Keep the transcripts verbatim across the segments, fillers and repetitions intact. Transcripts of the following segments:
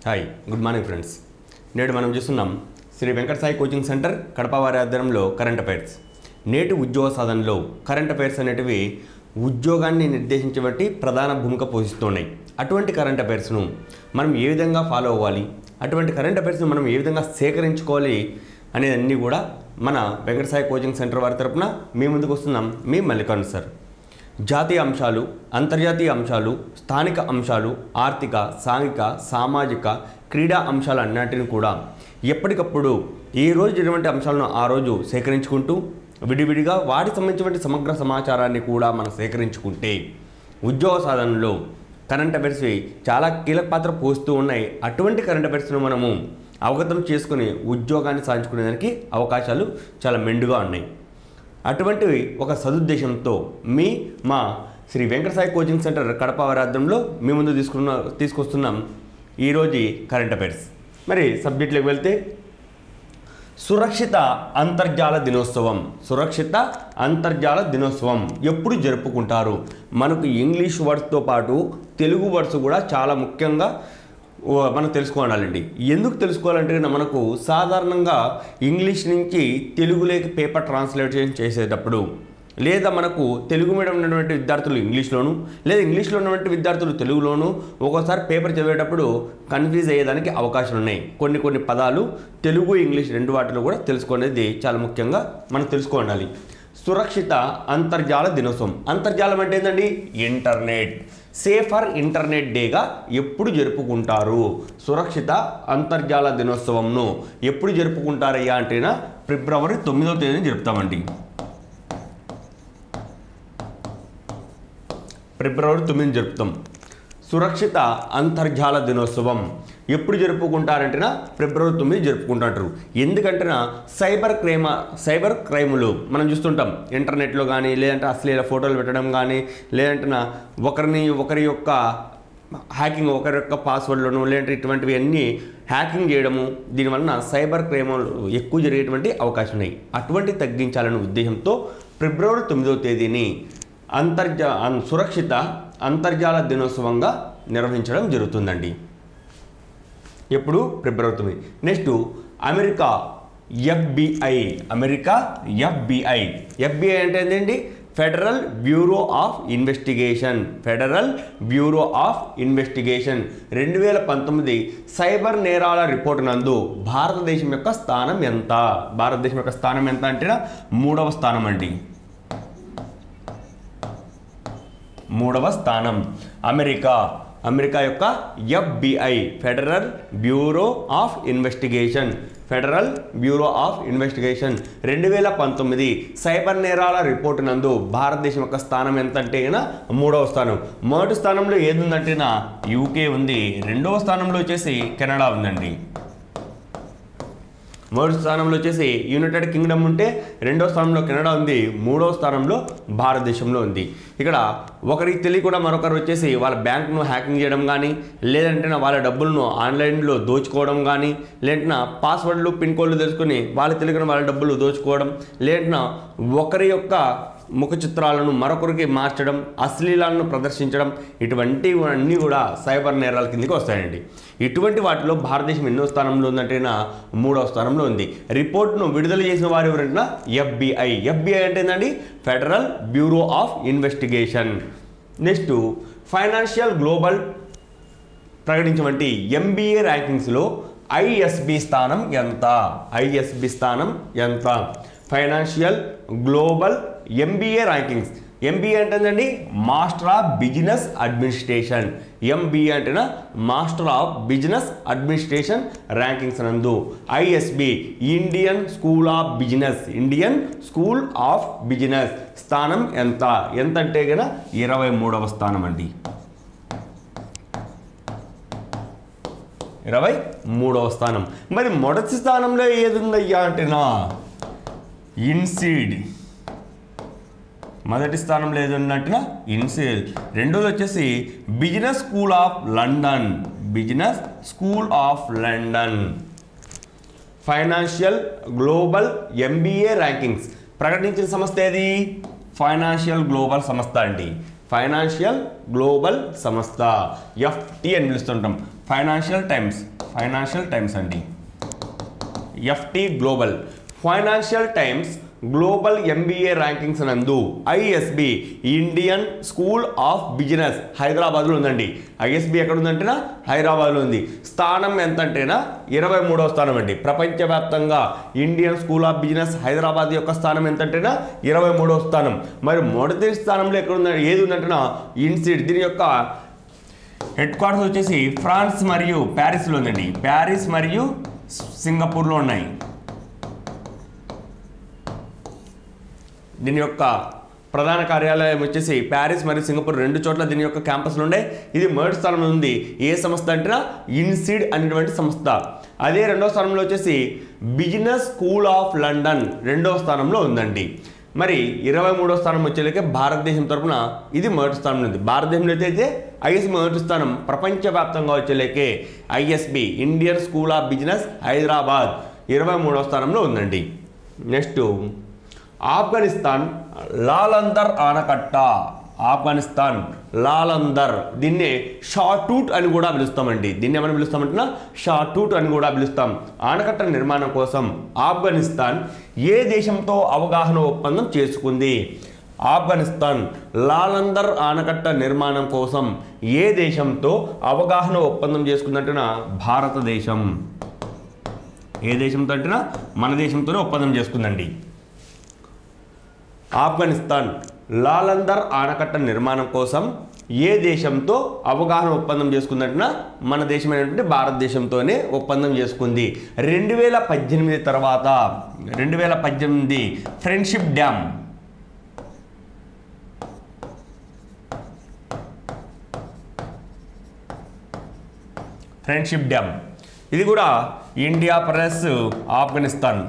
Hi good morning friends. నేడు మనం చూస్తున్నాం శ్రీ వెంకట సాయి కోచింగ్ సెంటర్ కడప వారి ఆధ్వర్యంలో కరెంట్ అఫైర్స్. నేటి ఉద్యోగ సాధనలో కరెంట్ అఫైర్స్ అనేటివి ఉద్యోగాన్ని నిర్దేశించేటువంటి ప్రధాన భూమిక పోషిస్తున్నాయి. అటువంటి కరెంట్ అఫైర్స్ను మనం ఏ విధంగా ఫాలో అవ్వాలి, అటువంటి కరెంట్ అఫైర్స్ను మనం ఏ విధంగా సేకరించుకోవాలి అనేదన్నీ కూడా మన వెంకట సాయి కోచింగ్ సెంటర్ వారి తరపున మీ ముందుకు వస్తున్నాం. మీ మల్లికార్జున్ సార్. జాతీయ అంశాలు, అంతర్జాతీయ అంశాలు, స్థానిక అంశాలు, ఆర్థిక, సాంఘిక, సామాజిక, క్రీడా అంశాలు అన్నింటిని కూడా ఎప్పటికప్పుడు ఏ రోజు జరిగినటువంటి అంశాలను ఆ రోజు సేకరించుకుంటూ విడివిడిగా వాటికి సంబంధించినటువంటి సమగ్ర సమాచారాన్ని కూడా మనం సేకరించుకుంటే ఉద్యోగ సాధనలో కరెంట్ అఫైర్స్ చాలా కీలక పాత్ర పోస్తూ ఉన్నాయి. అటువంటి కరెంట్ అఫైర్స్ను మనము అవగతం చేసుకుని ఉద్యోగాన్ని సాధించుకునేదానికి అవకాశాలు చాలా మెండుగా ఉన్నాయి. అటువంటివి ఒక సదుద్దేశంతో మీ మా శ్రీ వెంకట సాయి కోచింగ్ సెంటర్ కడప వారి ఆధ్వర్యంలో మీ ముందు తీసుకున్న తీసుకొస్తున్నాం ఈరోజు కరెంట్ అఫైర్స్. మరి సబ్జెక్టులకు వెళ్తే సురక్షిత అంతర్జాల దినోత్సవం. సురక్షిత అంతర్జాల దినోత్సవం ఎప్పుడు జరుపుకుంటారు? మనకు ఇంగ్లీష్ వర్డ్స్తో పాటు తెలుగు వర్డ్స్ కూడా చాలా ముఖ్యంగా మనం తెలుసుకోవాలండి. ఎందుకు తెలుసుకోవాలంటే మనకు సాధారణంగా ఇంగ్లీష్ నుంచి తెలుగులోకి పేపర్ ట్రాన్స్లేషన్ చేసేటప్పుడు, లేదా మనకు తెలుగు మీడియం ఉన్నటువంటి విద్యార్థులు ఇంగ్లీష్లోను, లేదా ఇంగ్లీష్లో ఉన్నటువంటి విద్యార్థులు తెలుగులోను ఒక్కోసారి పేపర్ చదివేటప్పుడు కన్ఫ్యూజ్ అయ్యేదానికి అవకాశాలు ఉన్నాయి. కొన్ని కొన్ని పదాలు తెలుగు ఇంగ్లీష్ రెండు వాటిలో కూడా తెలుసుకునేది చాలా ముఖ్యంగా మనం తెలుసుకోవాలి. సురక్షిత అంతర్జాల దినోత్సవం. అంతర్జాలం అంటే ఏంటండి? ఇంటర్నెట్. సేఫర్ ఇంటర్నెట్ డేగా ఎప్పుడు జరుపుకుంటారు? సురక్షిత అంతర్జాల దినోత్సవంను ఎప్పుడు జరుపుకుంటారయ్యా అంటేనా ఫిబ్రవరి తొమ్మిదవ తేదీని జరుపుతామండి. ఫిబ్రవరి తొమ్మిదిని జరుపుతాం. సురక్షిత అంతర్జాల దినోత్సవం ఎప్పుడు జరుపుకుంటారంటేనా ఫిబ్రవరి తొమ్మిది జరుపుకుంటారు. ఎందుకంటేనా సైబర్ క్రైమ్ సైబర్ క్రైములు మనం చూస్తుంటాం ఇంటర్నెట్లో కానీ, లేదంటే అశ్లీల ఫోటోలు పెట్టడం కానీ, లేదంటే ఒకరిని ఒకరి యొక్క హ్యాకింగ్, ఒకరి యొక్క పాస్వర్డ్లను లేదంటే ఇటువంటివి అన్నీ హ్యాకింగ్ చేయడము, దీనివలన సైబర్ క్రైములు ఎక్కువ జరిగేటువంటి అవకాశం ఉన్నాయి. అటువంటి తగ్గించాలనే ఉద్దేశంతో ఫిబ్రవరి తొమ్మిదవ తేదీని అంతర్జా సురక్షిత అంతర్జాల దినోత్సవంగా నిర్వహించడం జరుగుతుందండి. ఎప్పుడు? ఫిబ్రవరి తొమ్మిది. Next America FBI. America FBI. FBI అంటే ఏంటండి? Federal bureau of investigation. Federal bureau of investigation రెండు వేల పంతొమ్మిది సైబర్ నేరాల రిపోర్టు నందు భారతదేశం యొక్క స్థానం ఎంత? భారతదేశం యొక్క స్థానం ఎంత అంటే మూడవ స్థానం అండి. మూడవ స్థానం అమెరికా. అమెరికా యొక్క FBI federal bureau of investigation federal bureau of investigation రెండు వేల పంతొమ్మిది సైబర్ నేరాల రిపోర్టు నందు భారతదేశం యొక్క స్థానం ఎంత అంటే మూడవ స్థానం. మొదటి స్థానంలో ఏది ఉందంటేనా యూకే ఉంది. రెండవ స్థానంలో వచ్చేసి కెనడా ఉందండి. మొదటి స్థానంలో వచ్చేసి యునైటెడ్ కింగ్డమ్ ఉంటే, రెండవ స్థానంలో కెనడా ఉంది, మూడవ స్థానంలో భారతదేశంలో ఉంది. ఇక్కడ ఒకరికి తెలియకుండా మరొకరు వచ్చేసి వాళ్ళ బ్యాంక్ను హ్యాకింగ్ చేయడం కానీ, లేదంటే వాళ్ళ డబ్బులను ఆన్లైన్లో దోచుకోవడం కానీ, లేదంటే పాస్వర్డ్లు పిన్ కోడ్లు తెలుసుకొని వాళ్ళకి తెలియకుండా వాళ్ళ డబ్బులు దోచుకోవడం, లేదంటే ఒకరి యొక్క ముఖ చిత్రాలను మరొకరికి మార్చడం, అశ్లీలాలను ప్రదర్శించడం, ఇటువంటివన్నీ కూడా సైబర్ నేరాల కిందకి వస్తాయండి. ఇటువంటి వాటిలో భారతదేశం ఎన్నో స్థానంలో ఉందంటే మూడవ స్థానంలో ఉంది. రిపోర్ట్ను విడుదల చేసిన వారు ఎవరంటే ఎఫ్బిఐ. ఎఫ్బిఐ అంటే ఏంటండి? Federal bureau of investigation. Next financial global ప్రకటించినటువంటి ఎంబీఏ ర్యాంకింగ్స్లో ఐఎస్బి స్థానం ఎంత? ఐఎస్బి స్థానం ఎంత? Financial global MBA rankings. MBA అంటేనండి master of business administration. MBA అంటేనా master of business administration rankings నందు ISB Indian school of business Indian school of business స్థానం ఎంత? ఎంత అంటే కనుక ఇరవై మూడవ స్థానం అండి. ఇరవై మూడవ స్థానం. మరి మొదటి స్థానంలో ఏది ఉందయ్యా అంటేనా ఇన్సీడ్. మొదటి స్థానంలో ఏది ఉన్నట్టున ఇన్సీడ్. రెండోది వచ్చేసి business school of London. Business school of London. Financial global MBA rankings ప్రకటించిన సంస్థ ఏది? ఫైనాన్షియల్ గ్లోబల్ సంస్థ అండి. ఫైనాన్షియల్ గ్లోబల్ సంస్థ, ఎఫ్టి అని పిలుస్తుంటాం. ఫైనాన్షియల్ టైమ్స్, ఫైనాన్షియల్ టైమ్స్ అండి, FT global. Financial times global MBA rankings నందు ISB Indian school of business హైదరాబాద్లో ఉందండి. ఐఎస్బి ఎక్కడ ఉందంటేనా హైదరాబాద్లో ఉంది. స్థానం ఎంత అంటేనా ఇరవై మూడవ స్థానం అండి. ప్రపంచవ్యాప్తంగా Indian school of business Hyderabad యొక్క స్థానం ఎంత అంటేనా ఇరవై మూడవ స్థానం. మరి మొదటి స్థానంలో ఎక్కడ ఉంది, ఏది ఉందంటేనా ఇన్సిడ్. దీని యొక్క హెడ్ క్వార్టర్స్ వచ్చేసి ఫ్రాన్స్ మరియు ప్యారిస్లో ఉందండి. ప్యారిస్ మరియు సింగపూర్లో ఉన్నాయి. దీని యొక్క ప్రధాన కార్యాలయం వచ్చేసి ప్యారిస్ మరియు సింగపూర్ రెండు చోట్ల దీని యొక్క క్యాంపస్లు ఉండే. ఇది మొదటి స్థానంలో ఉంది. ఏ సంస్థ అంటేనా ఇన్సిడ్ అనేటువంటి సంస్థ. అదే రెండవ స్థానంలో వచ్చేసి బిజినెస్ స్కూల్ ఆఫ్ లండన్ రెండవ స్థానంలో ఉందండి. మరి ఇరవై మూడవ స్థానం వచ్చేలాకే భారతదేశం తరఫున ఇది మొదటి స్థానంలో ఉంది. భారతదేశంలో అయితే ఐఎస్బి మొదటి స్థానం, ప్రపంచవ్యాప్తంగా వచ్చేలాకే ISB Indian school of business Hyderabad ఇరవై మూడవ స్థానంలో ఉందండి. నెక్స్ట్ ఆఫ్ఘనిస్తాన్ లాలందర్ ఆనకట్ట. ఆఫ్ఘనిస్తాన్ లాలందర్, దీన్నే షాటూట్ అని కూడా పిలుస్తామండి. దీన్ని ఏమని పిలుస్తామంటున్నా షాటూట్ అని కూడా పిలుస్తాం. ఆనకట్ట నిర్మాణం కోసం ఆఫ్ఘనిస్తాన్ ఏ దేశంతో అవగాహన ఒప్పందం చేసుకుంది? ఆఫ్ఘనిస్తాన్ లాలందర్ ఆనకట్ట నిర్మాణం కోసం ఏ దేశంతో అవగాహన ఒప్పందం చేసుకుందంటేనా భారతదేశం. ఏ దేశంతో అంటేనా మన దేశంతోనే ఒప్పందం చేసుకుందండి. ఆఫ్ఘనిస్తాన్ లాలందర్ ఆనకట్ట నిర్మాణం కోసం ఏ దేశంతో అవగాహన ఒప్పందం చేసుకుందంటున్నా మన దేశమైనటువంటి భారతదేశంతోనే ఒప్పందం చేసుకుంది. రెండు వేల పద్దెనిమిది తర్వాత రెండు వేల పద్దెనిమిది ఫ్రెండ్షిప్ డ్యామ్, ఫ్రెండ్షిప్ డ్యామ్ ఇది కూడా ఇండియా ప్లస్ ఆఫ్ఘనిస్తాన్.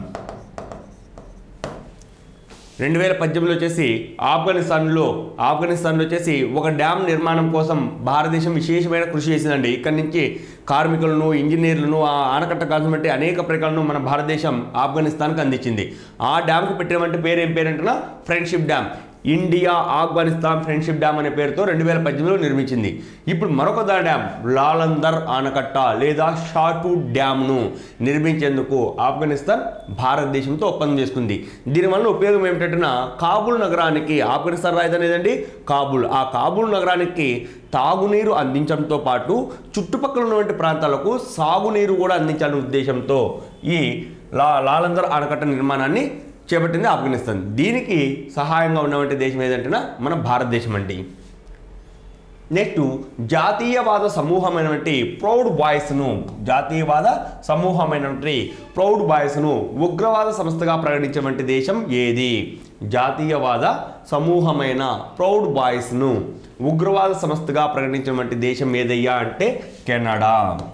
రెండు వేల పద్దెనిమిదిలో వచ్చేసి ఆఫ్ఘనిస్తాన్లో ఆఫ్ఘనిస్తాన్లో వచ్చేసి ఒక డ్యామ్ నిర్మాణం కోసం భారతదేశం విశేషమైన కృషి చేసిందండి. ఇక్కడి నుంచి కార్మికులను, ఇంజనీర్లను, ఆ ఆనకట్ట కావాల్సినటువంటి అనేక ప్రకారాలను మన భారతదేశం ఆఫ్ఘనిస్తాన్కి అందించింది. ఆ డ్యామ్కి పెట్టినటువంటి పేరు ఏం పేరంటున్నా friendship dam. India Afghanistan friendship dam అనే పేరుతో రెండు వేల పద్దెనిమిదిలో నిర్మించింది. ఇప్పుడు మరొక డ్యామ్ లాలందర్ ఆనకట్ట లేదా షాటూట్ డ్యామ్ను నిర్మించేందుకు ఆఫ్ఘనిస్తాన్ భారతదేశంతో ఒప్పందం చేసుకుంది. దీనివల్ల ఉపయోగం ఏమిటంటే కాబూల్ నగరానికి, ఆఫ్ఘనిస్తాన్ రాజధాని ఏదండి కాబూల్, ఆ కాబూల్ నగరానికి తాగునీరు అందించడంతో పాటు చుట్టుపక్కల ఉన్నటువంటి ప్రాంతాలకు సాగునీరు కూడా అందించాలనే ఉద్దేశంతో ఈ లా లాలందర్ ఆనకట్ట నిర్మాణాన్ని చేపట్టింది ఆఫ్ఘనిస్తాన్. దీనికి సహాయంగా ఉన్నటువంటి దేశం ఏదంటేనా మన భారతదేశం అండి. నెక్స్ట్ జాతీయవాద సమూహమైనటువంటి ప్రౌడ్ బాయ్స్ను జాతీయవాద సమూహమైనటువంటి ప్రౌడ్ బాయ్స్ను ఉగ్రవాద సంస్థగా ప్రకటించినటువంటి దేశం ఏది? జాతీయవాద సమూహమైన ప్రౌడ్ బాయ్స్ను ఉగ్రవాద సంస్థగా ప్రకటించినటువంటి దేశం ఏదయ్యా అంటే కెనడా.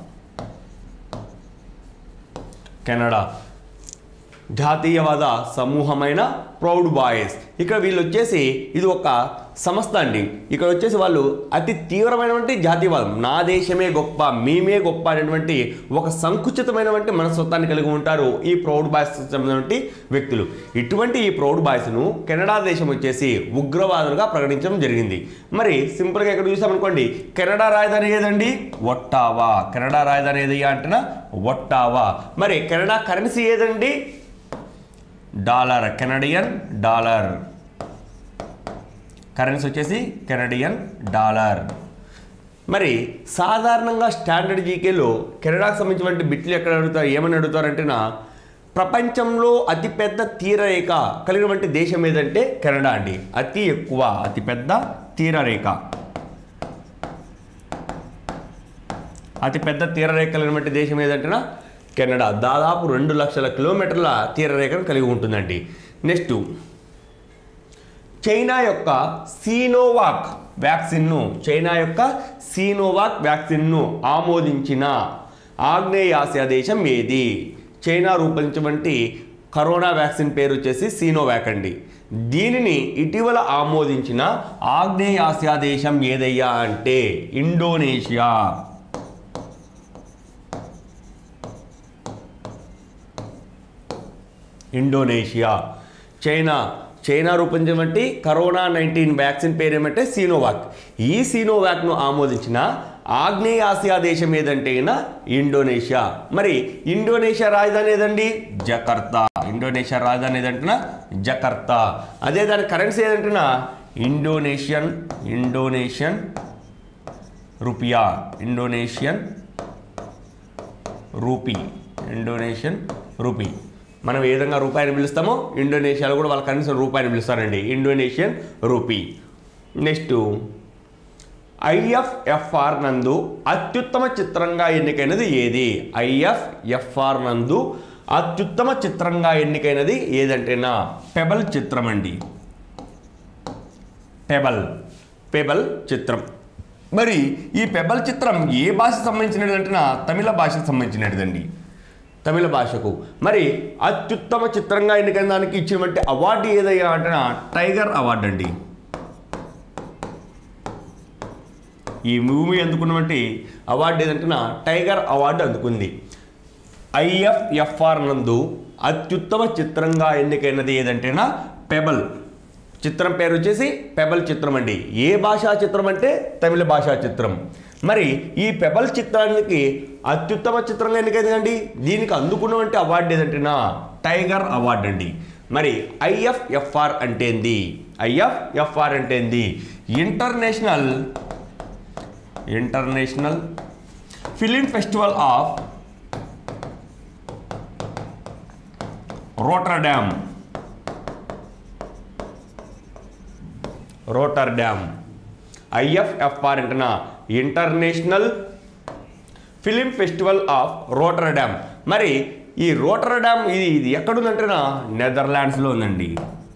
కెనడా జాతీయవాద సమూహమైన ప్రౌడ్ బాయ్స్. ఇక్కడ వీళ్ళు వచ్చేసి ఇది ఒక సంస్థ అండి. ఇక్కడ వచ్చేసి వాళ్ళు అతి తీవ్రమైనటువంటి జాతీయవాదం, నా దేశమే గొప్ప, మేమే గొప్ప అనేటువంటి ఒక సంకుచితమైనటువంటి మనస్తత్వాన్ని కలిగి ఉంటారు ఈ ప్రౌడ్ బాయ్స్ సంబంధించిన వ్యక్తులు. ఇటువంటి ఈ ప్రౌడ్ బాయ్స్ను కెనడా దేశం వచ్చేసి ఉగ్రవాదులుగా ప్రకటించడం జరిగింది. మరి సింపుల్గా ఇక్కడ చూసామనుకోండి, కెనడా రాజధాని ఏదండి? ఒట్టావా. కెనడా రాజధాని ఏదయ్యా అంటేనా ఒట్టావా. మరి కెనడా కరెన్సీ ఏదండి? Dollar, Canadian dollar. కరెన్సీ వచ్చేసి కెనడియన్ డాలర్. మరి సాధారణంగా స్టాండర్డ్ జీకేలో కెనడాకు సంబంధించినటువంటి బిట్లు ఎక్కడ అడుగుతారు, ఏమని అడుగుతారంటేనా ప్రపంచంలో అతిపెద్ద తీరరేఖ కలిగినటువంటి దేశం ఏదంటే కెనడా అండి. అతి ఎక్కువ అతిపెద్ద తీరరేఖ అతిపెద్ద తీరరేఖ కలిగినటువంటి దేశం ఏదంటేనా కెనడా. దాదాపు రెండు లక్షల కిలోమీటర్ల తీరరేఖను కలిగి ఉంటుందండి. నెక్స్ట్ చైనా యొక్క సీనోవాక్ వ్యాక్సిన్ను చైనా యొక్క సీనోవాక్ వ్యాక్సిన్ను ఆమోదించిన ఆగ్నేయాసియా దేశం ఏది? చైనా రూపొందించినటువంటి కరోనా వ్యాక్సిన్ పేరు వచ్చేసి సీనోవాక్ అండి. దీనిని ఇటీవల ఆమోదించిన ఆగ్నేయాసియా దేశం ఏదయ్యా అంటే ఇండోనేషియా. ఇండోనేషియా. చైనా చైనా రూపొందించినటువంటి కరోనా నైన్టీన్ వ్యాక్సిన్ పేరు ఏమంటే సీనోవాక్. ఈ సీనోవాక్ను ఆమోదించిన ఆగ్నేయ ఆసియా దేశం ఏదంటే ఇండోనేషియా. మరి ఇండోనేషియా రాజధాని ఏదండి? జకర్తా. ఇండోనేషియా రాజధాని ఏదంటున్నా జకర్తా. అదే దాని కరెన్సీ ఏదంటున్నా Indonesian Indonesian rupiah. Indonesian rupee. Indonesian rupee. మనం ఏ విధంగా రూపాయిని పిలుస్తామో ఇండోనేషియాలో కూడా వాళ్ళ కరెన్సీ రూపాయిని పిలుస్తారండి, ఇండోనేషియన్ రూపీ. నెక్స్ట్ ఐఎఫ్ఎఫ్ఆర్ నందు అత్యుత్తమ చిత్రంగా ఎన్నికైనది ఏది? ఐఎఫ్ఎఫ్ఆర్ నందు అత్యుత్తమ చిత్రంగా ఎన్నికైనది ఏదంటేనా పెబల్ చిత్రం అండి. పెబల్ పెబల్ చిత్రం. మరి ఈ పెబల్ చిత్రం ఏ భాషకు సంబంధించినది అంటేనా తమిళ భాషకు సంబంధించినదండి, తమిళ భాషకు. మరి అత్యుత్తమ చిత్రంగా ఎన్నికైన దానికి ఇచ్చినటువంటి అవార్డు ఏదయ్యా అంటేనా టైగర్ అవార్డు అండి. ఈ మూవీ అందుకున్నటువంటి అవార్డు ఏదంటేనా టైగర్ అవార్డు అందుకుంది. ఐఎఫ్ఎఫ్ఆర్ నందు అత్యుత్తమ చిత్రంగా ఎన్నికైనది ఏదంటేనా పెబల్. చిత్రం పేరు వచ్చేసి పెబల్ చిత్రం అండి. ఏ భాషా చిత్రం అంటే తమిళ భాషా చిత్రం. మరి ఈ పెబల్ చిత్రానికి అత్యుత్తమ చిత్రంగా ఎన్నికైందండి. దీనికి అందుకున్నటువంటి అవార్డు ఏదంటేనా టైగర్ అవార్డు అండి. మరి ఐఎఫ్ఎఫ్ఆర్ అంటే ఏంది? ఐఎఫ్ఎఫ్ఆర్ అంటే ఏంది? International international film festival of Rotterdam. Rotterdam. IFFR అంటేనా international film festival of Rotterdam. మరి ఈ రోటర్డామ్ ఇది ఇది ఎక్కడుందంటేనా నెదర్లాండ్స్లో ఉందండి.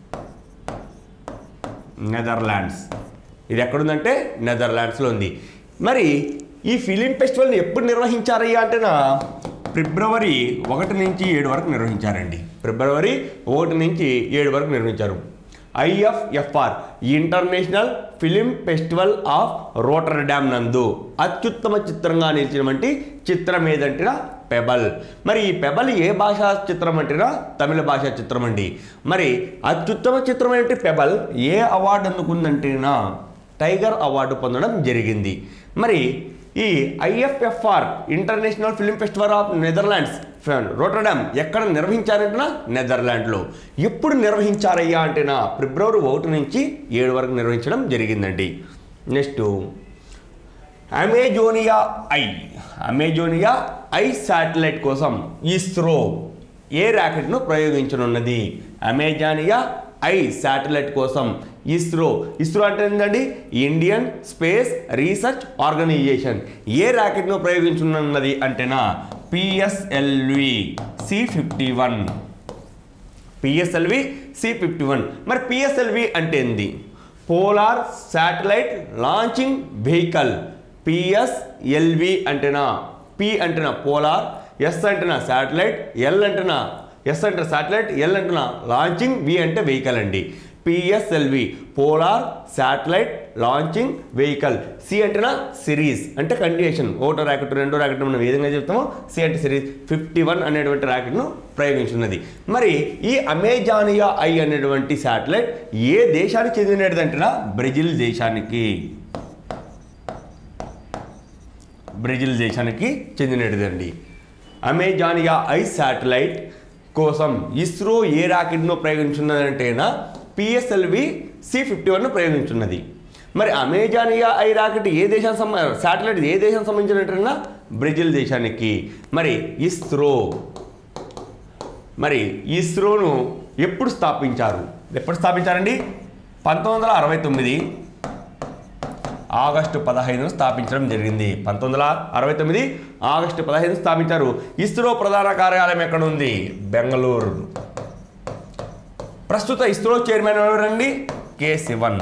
నెదర్లాండ్స్. ఇది ఎక్కడుందంటే నెదర్లాండ్స్లో ఉంది. మరి ఈ ఫిలిం ఫెస్టివల్ని ఎప్పుడు నిర్వహించారయ్యా అంటేనా ఫిబ్రవరి ఒకటి నుంచి ఏడు వరకు నిర్వహించారండి. ఫిబ్రవరి ఒకటి నుంచి ఏడు వరకు నిర్వహించారు. IFFR international film festival of Rotterdam నందు అత్యుత్తమ చిత్రంగా నిలిచినటువంటి చిత్రం ఏదంటేనా పెబల్. మరి ఈ పెబల్ ఏ భాషా చిత్రం అంటేనా తమిళ భాషా చిత్రం అండి. మరి అత్యుత్తమ చిత్రం ఏంటి పెబల్ ఏ అవార్డు అందుకుందంటేనా టైగర్ అవార్డు పొందడం జరిగింది. మరి ఈ IFFR international film festival of Netherlands Rotterdam ఎక్కడ నిర్వహించారంటేనా నెదర్లాండ్లో. ఎప్పుడు నిర్వహించారయ్యా అంటేనా ఫిబ్రవరి ఒకటి నుంచి ఏడు వరకు నిర్వహించడం జరిగిందండి. Next Amazonia I. Amazonia I satellite కోసం ఇస్రో ఏ రాకెట్ను ప్రయోగించనున్నది? అమెజానియా ఐ శాటిలైట్ కోసం ఇస్రో. ఇస్రో అంటే ఏంటండి ఇండియన్ స్పేస్ రీసెర్చ్ ఆర్గనైజేషన్. ఏ రాకెట్ను ప్రయోగించనున్నది అంటేనా PSLV C fifty one. PSLV C fifty one. మరి పిఎస్ఎల్వి అంటే ఏంది? Polar satellite launching vehicle. PSLV అంటేనా పి అంటేనా పోలార్, ఎస్ అంటేనా శాటిలైట్, ఎల్ అంటేనా ఎస్ అంటే శాటిలైట్, ఎల్ అంటేనా లాంచింగ్, వి అంటే వెహికల్ అండి. PSLV polar satellite launching vehicle. C అంటేనా సిరీస్ అంటే కంటిన్యూషన్. ఒకటో ర్యాకెట్ రెండో ర్యాకెట్ మనం ఏ విధంగా చెప్తామో సి అంటే సిరీస్. ఫిఫ్టీ వన్ అనేటువంటి ర్యాకెట్ను ప్రయోగించున్నది. మరి ఈ అమెజానియా ఐ అనేటువంటి శాటిలైట్ ఏ దేశానికి చెందినది అంటేనా బ్రెజిల్ దేశానికి. బ్రెజిల్ దేశానికి చెందినదండి. అమెజానియా ఐ శాటిలైట్ కోసం ఇస్రో ఏ రాకెట్ను ప్రయోగించున్నదంటేనా పిఎస్ఎల్వి సి ఫిఫ్టీ వన్ను ప్రయోగించున్నది. మరి అమెజానియా ఐ రాకెట్ ఏ దేశానికి సంబ శాటిలైట్ ఏ దేశానికి సంబంధించినట్టేనా బ్రెజిల్ దేశానికి. మరి ఇస్రో మరి ఇస్రోను ఎప్పుడు స్థాపించారు? ఎప్పుడు స్థాపించారండి? పంతొమ్మిది వందల అరవై తొమ్మిది ఆగస్టు పదహైదును స్థాపించడం జరిగింది. పంతొమ్మిది వందల అరవై తొమ్మిది ఆగస్టు పదహైదు స్థాపించారు. ఇస్రో ప్రధాన కార్యాలయం ఎక్కడ ఉంది? బెంగళూరు. ప్రస్తుత ఇస్రో చైర్మన్ ఎవరండి? కె శివన్.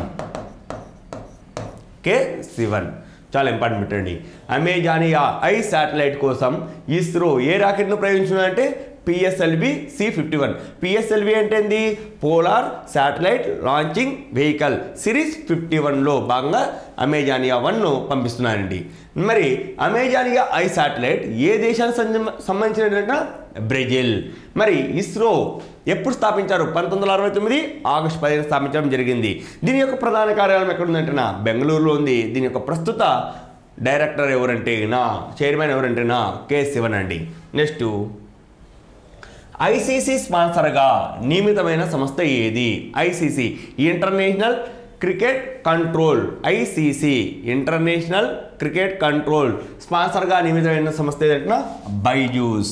కె శివన్ చాలా ఇంపార్టెంట్ పెట్టండి. అమెజానియా ఐ శాటిలైట్ కోసం ఇస్రో ఏ రాకెట్ను ప్రయోగించిందంటే పిఎస్ఎల్వి సి ఫిఫ్టీ వన్. పిఎస్ఎల్వి అంటే ఏంది? Polar satellite launching vehicle series fifty వన్లో భాగంగా అమెజానియా వన్ను పంపిస్తున్నారండి. మరి అమెజానియా ఐ శాటిలైట్ ఏ దేశానికి సంబంధించినట్టు బ్రెజిల్. మరి ఇస్రో ఎప్పుడు స్థాపించారు? పంతొమ్మిది వందల అరవై తొమ్మిది ఆగస్టు పదిహేను స్థాపించడం జరిగింది. దీని యొక్క ప్రధాన కార్యాలయం ఎక్కడ ఉందంటే నా బెంగళూరులో ఉంది. దీని యొక్క ప్రస్తుత డైరెక్టర్ ఎవరంటే నా చైర్మన్ ఎవరంటే నా కె శివన్ అండి. నెక్స్ట్ ఐసీసీ స్పాన్సర్గా నియమితమైన సంస్థ ఏది? ICC international cricket control. ICC international cricket control స్పాన్సర్గా నియమితమైన సంస్థ ఏదంటే బైజూస్.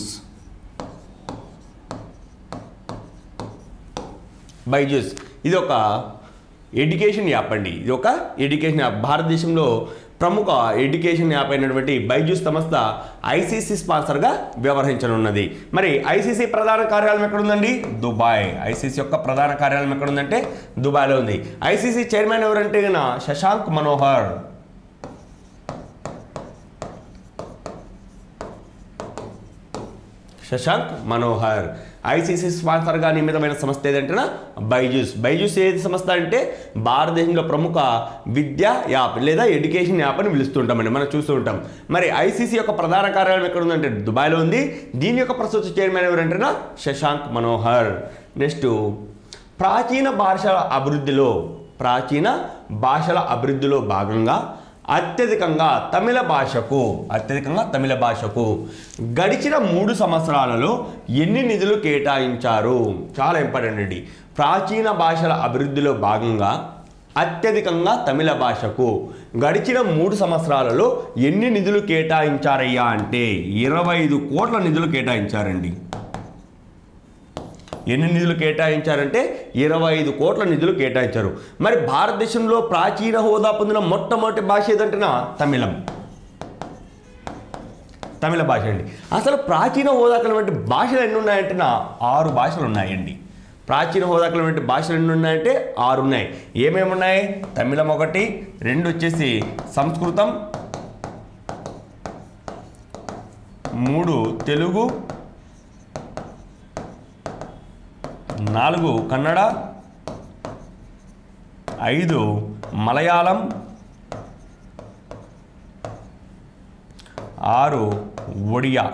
బైజూస్ ఇది ఒక ఎడ్యుకేషన్ యాప్ అండి. ఇది ఒక ఎడ్యుకేషన్ యాప్. భారతదేశంలో ప్రముఖ ఎడ్యుకేషన్ యాప్ అయినటువంటి బైజూస్ సంస్థ ఐసీసీ స్పాన్సర్గా వ్యవహరించనున్నది. మరి ఐసీసీ ప్రధాన కార్యాలయం ఎక్కడ ఉందండి? దుబాయ్. ఐసీసీ యొక్క ప్రధాన కార్యాలయం ఎక్కడ ఉందంటే దుబాయ్లో ఉంది. ఐసీసీ చైర్మన్ ఎవరంటే శశాంక్ మనోహర్. శశాంక్ మనోహర్. ఐసీసీ స్పాన్సర్గా నియమితమైన సంస్థ ఏదంటే బైజూస్. బైజూస్ ఏది సంస్థ అంటే భారతదేశంలో ప్రముఖ విద్యా యాప్ లేదా ఎడ్యుకేషన్ యాప్ అని పిలుస్తుంటామండి, మనం చూస్తూ ఉంటాం. మరి ఐసీసీ యొక్క ప్రధాన కార్యాలయం ఎక్కడ ఉందంటే దుబాయ్లో ఉంది. దీని యొక్క ప్రస్తుత చైర్మన్ ఎవరంటే శశాంక్ మనోహర్. నెక్స్ట్ ప్రాచీన భాషల అభివృద్ధిలో ప్రాచీన భాషల అభివృద్ధిలో భాగంగా అత్యధికంగా తమిళ భాషకు అత్యధికంగా తమిళ భాషకు గడిచిన మూడు సంవత్సరాలలో ఎన్ని నిధులు కేటాయించారు? చాలా ఇంపార్టెంట్ అండి. ప్రాచీన భాషల అభివృద్ధిలో భాగంగా అత్యధికంగా తమిళ భాషకు గడిచిన మూడు సంవత్సరాలలో ఎన్ని నిధులు కేటాయించారయ్యా అంటే ఇరవై ఐదు కోట్ల నిధులు కేటాయించారండి. ఎన్ని నిధులు కేటాయించారంటే ఇరవై ఐదు కోట్ల నిధులు కేటాయించారు. మరి భారతదేశంలో ప్రాచీన హోదా పొందిన మొట్టమొదటి భాష ఏదంటే తమిళం. తమిళ భాష అండి. అసలు ప్రాచీన హోదా కలిగినటువంటి భాషలు ఎన్ని ఉన్నాయంటే నా ఆరు భాషలు ఉన్నాయండి. ప్రాచీన హోదా కలిగినటువంటి భాషలు ఎన్ని ఉన్నాయంటే ఆరు ఉన్నాయి. ఏమేమి ఉన్నాయి? తమిళం ఒకటి, రెండు వచ్చేసి సంస్కృతం, మూడు తెలుగు, నాలుగు కన్నడ, ఐదు మలయాళం, ఆరు ఒడియా.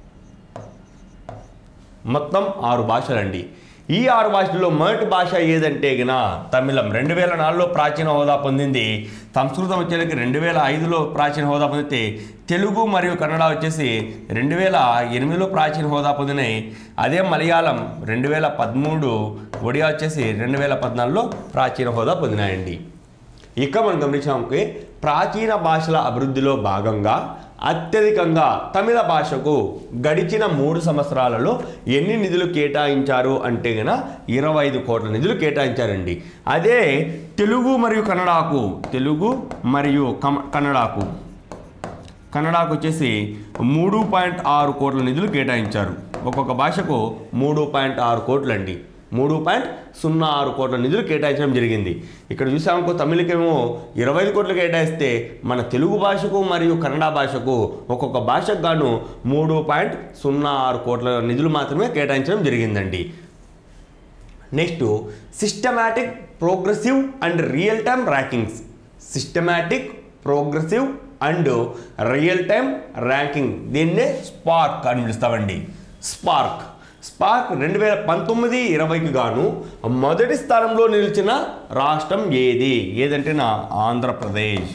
మొత్తం ఆరు భాషలండి. ఈ ఆరు భాషల్లో మొదటి భాష ఏదంటే గిన తమిళం. రెండు వేల నాలుగులో ప్రాచీన హోదా పొందింది. సంస్కృతం వచ్చేసరికి రెండు వేల ఐదులో ప్రాచీన హోదా పొందితే తెలుగు మరియు కన్నడ వచ్చేసి రెండు వేల ఎనిమిదిలో ప్రాచీన హోదా పొందినాయి. అదే మలయాళం రెండు వేల పదమూడు, ఒడియా వచ్చేసి రెండు వేల పద్నాలుగులో ప్రాచీన హోదా పొందినాయండి. ఇక మనం గమనించాము ప్రాచీన భాషల అభివృద్ధిలో భాగంగా అత్యధికంగా తమిళ భాషకు గడిచిన మూడు సంవత్సరాలలో ఎన్ని నిధులు కేటాయించారు అంటే గన ఇరవై ఐదు కోట్ల నిధులు కేటాయించారండి. అదే తెలుగు మరియు కన్నడకు తెలుగు మరియు కన్నడకు కన్నడకు వచ్చేసి మూడు పాయింట్ ఆరు కోట్ల నిధులు కేటాయించారు. ఒక్కొక్క భాషకు మూడు పాయింట్ ఆరు కోట్లు అండి. మూడు పాయింట్ సున్నా ఆరు కోట్ల నిధులు కేటాయించడం జరిగింది. ఇక్కడ చూసామనుకో తమిళకేమో ఇరవై ఐదు కోట్లు కేటాయిస్తే మన తెలుగు భాషకు మరియు కన్నడ భాషకు ఒక్కొక్క భాషకు గాను మూడు పాయింట్ సున్నా ఆరు కోట్ల నిధులు మాత్రమే కేటాయించడం జరిగిందండి. Next systematic progressive and real time rankings. Systematic progressive and real time ranking దీన్నే స్పార్క్ అని పిలుస్తామండి. స్పార్క్ స్పార్క్ రెండు వేల పంతొమ్మిది ఇరవైకి గాను మొదటి స్థానంలో నిలిచిన రాష్ట్రం ఏది? ఏదంటే నా Andhra Pradesh.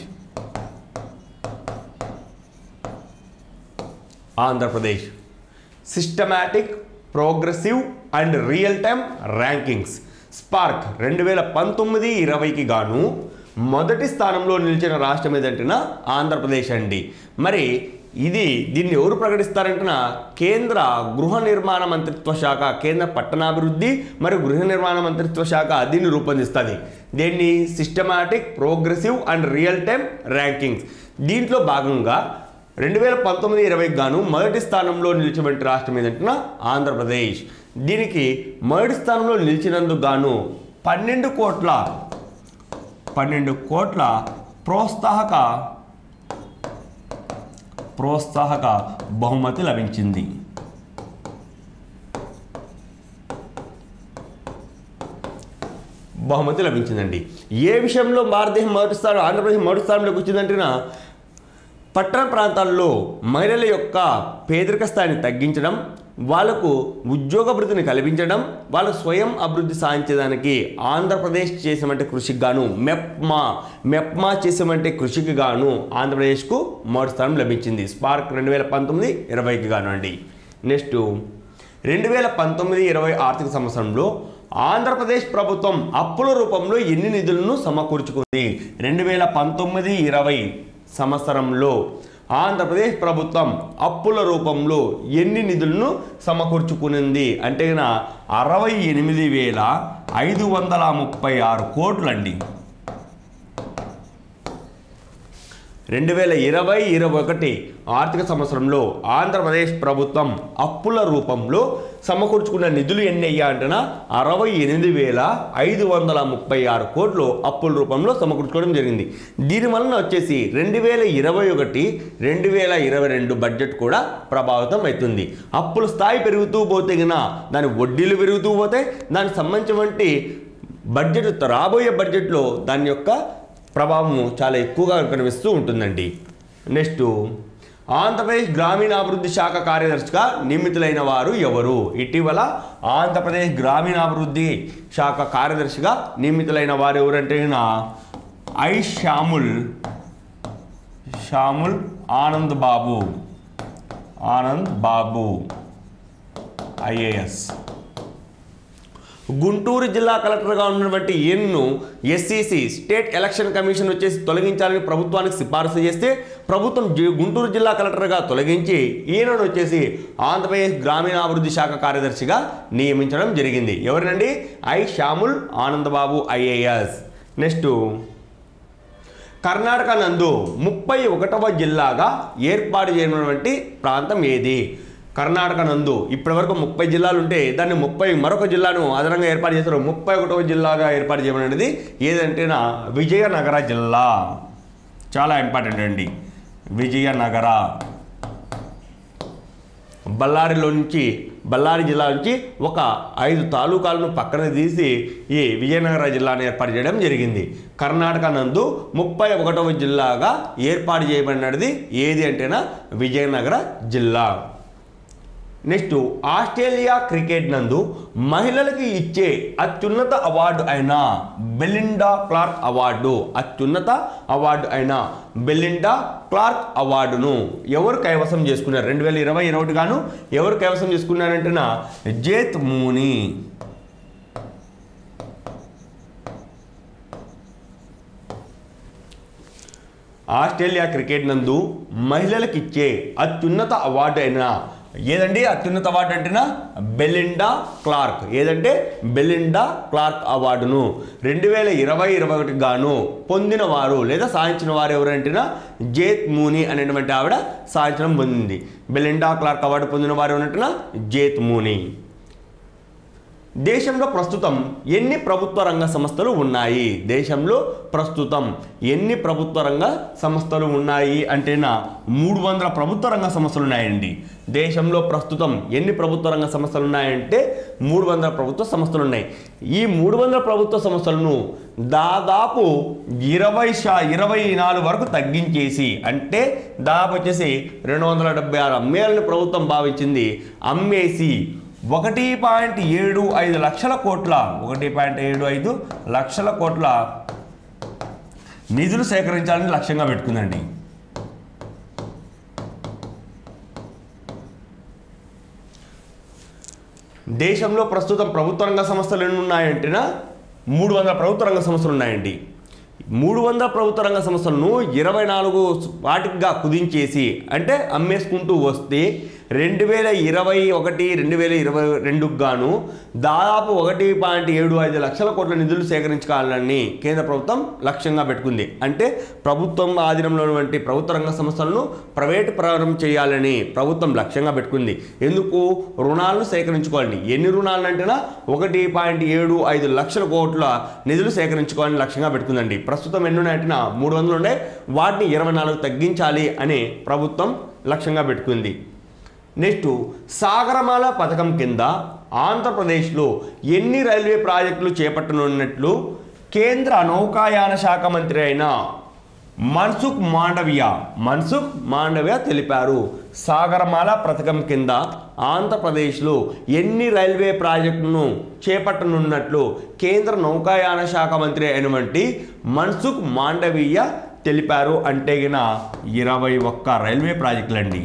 Andhra Pradesh systematic progressive and real time rankings SPARK రెండు వేల పంతొమ్మిది ఇరవైకి గాను మొదటి స్థానంలో నిలిచిన రాష్ట్రం ఏదంటే నా ఆంధ్రప్రదేశ్ అండి. మరి ఇది దీన్ని ఎవరు ప్రకటిస్తారంటే కేంద్ర గృహ నిర్మాణ మంత్రిత్వ శాఖ, కేంద్ర పట్టణాభివృద్ధి మరియు గృహ నిర్మాణ మంత్రిత్వ శాఖ దీన్ని రూపొందిస్తుంది. దీన్ని systematic progressive and real time rankings. దీంట్లో భాగంగా రెండు వేల పంతొమ్మిది ఇరవైకి గాను మొదటి స్థానంలో నిలిచినటువంటి రాష్ట్రం ఏదంటే ఆంధ్రప్రదేశ్. దీనికి మొదటి స్థానంలో నిలిచినందుకు గాను పన్నెండు కోట్ల పన్నెండు కోట్ల ప్రోత్సాహక ప్రోత్సాహక బహుమతి లభించింది. బహుమతి లభించిందండి. ఏ విషయంలో భారతదేశం మొదటి స్థానం ఆంధ్రప్రదేశ్ మొదటి స్థానంలోకి వచ్చిందంటే పట్టణ ప్రాంతాల్లో మహిళల యొక్క పేదరిక స్థాయిని తగ్గించడం, వాళ్లకు ఉద్యోగ భృతిని కల్పించడం, వాళ్ళ స్వయం అభివృద్ధి సాధించడానికి ఆంధ్రప్రదేశ్ చేసినటువంటి కృషికి గాను మెప్మా మెప్మా చేసినటువంటి కృషికి గాను ఆంధ్రప్రదేశ్కు మొదటి స్థానం లభించింది. స్పార్క్ రెండు వేల పంతొమ్మిది ఇరవైకి గాను అండి. నెక్స్ట్ రెండు వేల పంతొమ్మిది ఇరవై ఆర్థిక సంవత్సరంలో ఆంధ్రప్రదేశ్ ప్రభుత్వం అప్పుల రూపంలో ఎన్ని నిధులను సమకూర్చుకుంది? రెండు వేల పంతొమ్మిది ఇరవై సంవత్సరంలో ఆంధ్రప్రదేశ్ ప్రభుత్వం అప్పుల రూపంలో ఎన్ని నిధులను సమకూర్చుకునింది అంటే అరవై ఎనిమిది వేల ఐదు వందల ముప్పై ఆరు కోట్లండి. రెండు వేల ఇరవై ఇరవై ఒకటి ఆర్థిక సంవత్సరంలో ఆంధ్రప్రదేశ్ ప్రభుత్వం అప్పుల రూపంలో సమకూర్చుకున్న నిధులు ఎన్ని అయ్యా అంటేనా అరవై ఎనిమిది వేల ఐదు వందల ముప్పై ఆరు కోట్లు అప్పుల రూపంలో సమకూర్చుకోవడం జరిగింది. దీనివలన వచ్చేసి రెండు వేల ఇరవై ఒకటి రెండు వేల ఇరవై రెండు బడ్జెట్ కూడా ప్రభావితం అవుతుంది. అప్పుల స్థాయి పెరుగుతూ పోతే గినా దాని వడ్డీలు పెరుగుతూ పోతే దానికి సంబంధించినటువంటి బడ్జెట్ రాబోయే బడ్జెట్లో దాని యొక్క ప్రభావము చాలా ఎక్కువగా కనిపిస్తూ ఉంటుందండి. నెక్స్ట్ ఆంధ్రప్రదేశ్ గ్రామీణాభివృద్ధి శాఖ కార్యదర్శిగా నియమితులైన వారు ఎవరు? ఇటీవల ఆంధ్రప్రదేశ్ గ్రామీణాభివృద్ధి శాఖ కార్యదర్శిగా నియమితులైన వారు ఎవరంటే I Samuel Samuel Anand Babu Anand Babu IAS. Guntur జిల్లా కలెక్టర్గా ఉన్నటువంటి ఈయన్ను ఎస్సీసీ స్టేట్ ఎలక్షన్ కమిషన్ వచ్చేసి తొలగించాలని ప్రభుత్వానికి సిఫారసు చేస్తే ప్రభుత్వం గుంటూరు జిల్లా కలెక్టర్గా తొలగించి ఈయనను వచ్చేసి ఆంధ్రప్రదేశ్ గ్రామీణాభివృద్ధి శాఖ కార్యదర్శిగా నియమించడం జరిగింది. ఎవరినండి? I Samuel Anandababu IAS. Next Karnataka నందు ముప్పై ఒకటవ జిల్లాగా ఏర్పాటు చేయనటువంటి ప్రాంతం ఏది? కర్ణాటక నందు ఇప్పటి వరకు ముప్పై జిల్లాలు ఉంటే దాన్ని ముప్పై మరొక జిల్లాను అదనంగా ఏర్పాటు చేస్తారు. ముప్పై ఒకటవ జిల్లాగా ఏర్పాటు చేయబడినది ఏదంటేనా విజయనగర జిల్లా. చాలా ఇంపార్టెంట్ అండి. విజయనగర బళ్ళారిలో నుంచి బళ్ళారి జిల్లా నుంచి ఒక ఐదు తాలూకాలను పక్కన తీసి ఈ విజయనగర జిల్లాను ఏర్పాటు చేయడం జరిగింది. కర్ణాటక నందు ముప్పై ఒకటవ జిల్లాగా ఏర్పాటు చేయబడినది ఏది అంటేనా విజయనగర జిల్లా. నెక్స్ట్ ఆస్ట్రేలియా క్రికెట్ నందు మహిళలకి ఇచ్చే అత్యున్నత అవార్డు అయిన బెలిండా క్లార్క్ అవార్డు అత్యున్నత అవార్డు అయిన బెలిండా క్లార్క్ అవార్డును ఎవరు కైవసం చేసుకున్నారు? రెండు వేల ఇరవై ఇరవై ఒకటి గాను ఎవరు కైవసం చేసుకున్నారంటేనా జేత్ మూనీ. ఆస్ట్రేలియా క్రికెట్ నందు మహిళలకు ఇచ్చే అత్యున్నత అవార్డు అయిన ఏదండి అత్యున్నత అవార్డు అంటేనా బెలిండా క్లార్క్. ఏదంటే బెలిండా క్లార్క్ అవార్డును రెండు వేల ఇరవై ఇరవై ఒకటికి గాను పొందిన వారు లేదా సాధించిన వారు ఎవరంటేనా జేత్ మూనీ అనేటువంటి ఆవిడ సాధించడం పొందింది. బెలిండా క్లార్క్ అవార్డు పొందిన వారు ఎవరంటేనా జేత్ మూనీ. దేశంలో ప్రస్తుతం ఎన్ని ప్రభుత్వ రంగ సంస్థలు ఉన్నాయి? దేశంలో ప్రస్తుతం ఎన్ని ప్రభుత్వ రంగ సంస్థలు ఉన్నాయి అంటేనా మూడు వందల ప్రభుత్వ రంగ సంస్థలు ఉన్నాయండి. దేశంలో ప్రస్తుతం ఎన్ని ప్రభుత్వ రంగ సంస్థలు ఉన్నాయంటే మూడు వందల ప్రభుత్వ సంస్థలు ఉన్నాయి. ఈ మూడు వందల ప్రభుత్వ సంస్థలను దాదాపు ఇరవై శా ఇరవై నాలుగు వరకు తగ్గించేసి అంటే దాదాపు వచ్చేసి రెండు వందల డెబ్బై ఆరు అమ్మేయాలని ప్రభుత్వం భావించింది. అమ్మేసి ఒకటి పాయింట్ ఏడు ఐదు లక్షల కోట్ల ఒకటి పాయింట్ ఏడు ఐదు లక్షల కోట్ల నిధులు సేకరించాలని లక్ష్యంగా పెట్టుకుందండి. దేశంలో ప్రస్తుతం ప్రభుత్వ రంగ సంస్థలు ఎన్ని ఉన్నాయంటేనా మూడు వందల ప్రభుత్వ రంగ సంస్థలు ఉన్నాయండి. మూడు వందల ప్రభుత్వ రంగ సంస్థలను ఇరవై నాలుగు వాటిగా కుదించేసి అంటే అమ్మేసుకుంటూ వస్తే రెండు వేల ఇరవై ఒకటి రెండు వేల ఇరవై రెండుకు గాను దాదాపు ఒకటి పాయింట్ ఏడు ఐదు లక్షల కోట్ల నిధులు సేకరించాలని కేంద్ర ప్రభుత్వం లక్ష్యంగా పెట్టుకుంది. అంటే ప్రభుత్వం ఆధీనంలో ఉన్నటువంటి ప్రభుత్వ రంగ సంస్థలను ప్రైవేటు ప్రారంభం చేయాలని ప్రభుత్వం లక్ష్యంగా పెట్టుకుంది. ఎందుకు? రుణాలను సేకరించుకోవాలని. ఎన్ని రుణాలు అంటేనా ఒకటి పాయింట్ ఏడు ఐదు లక్షల కోట్ల నిధులు సేకరించుకోవాలని లక్ష్యంగా పెట్టుకుందండి. ప్రస్తుతం ఎన్ని ఉన్నాయంటేనా మూడు వందలు ఉన్నాయి. వాటిని ఇరవై నాలుగు తగ్గించాలి అని ప్రభుత్వం లక్ష్యంగా పెట్టుకుంది. నెక్స్ట్ సాగరమాల పథకం కింద ఆంధ్రప్రదేశ్లో ఎన్ని రైల్వే ప్రాజెక్టులు చేపట్టనున్నట్లు కేంద్ర నౌకాయాన శాఖ మంత్రి అయిన మన్సుఖ్ మాండవియా మన్సుఖ్ మాండవియా తెలిపారు. సాగరమాల పథకం కింద ఆంధ్రప్రదేశ్లో ఎన్ని రైల్వే ప్రాజెక్టులను చేపట్టనున్నట్లు కేంద్ర నౌకాయాన శాఖ మంత్రి అయినటువంటి మన్సుఖ్ మాండవియా తెలిపారు. అంటే గిన ఇరవై ఒక్క రైల్వే ప్రాజెక్టులండి,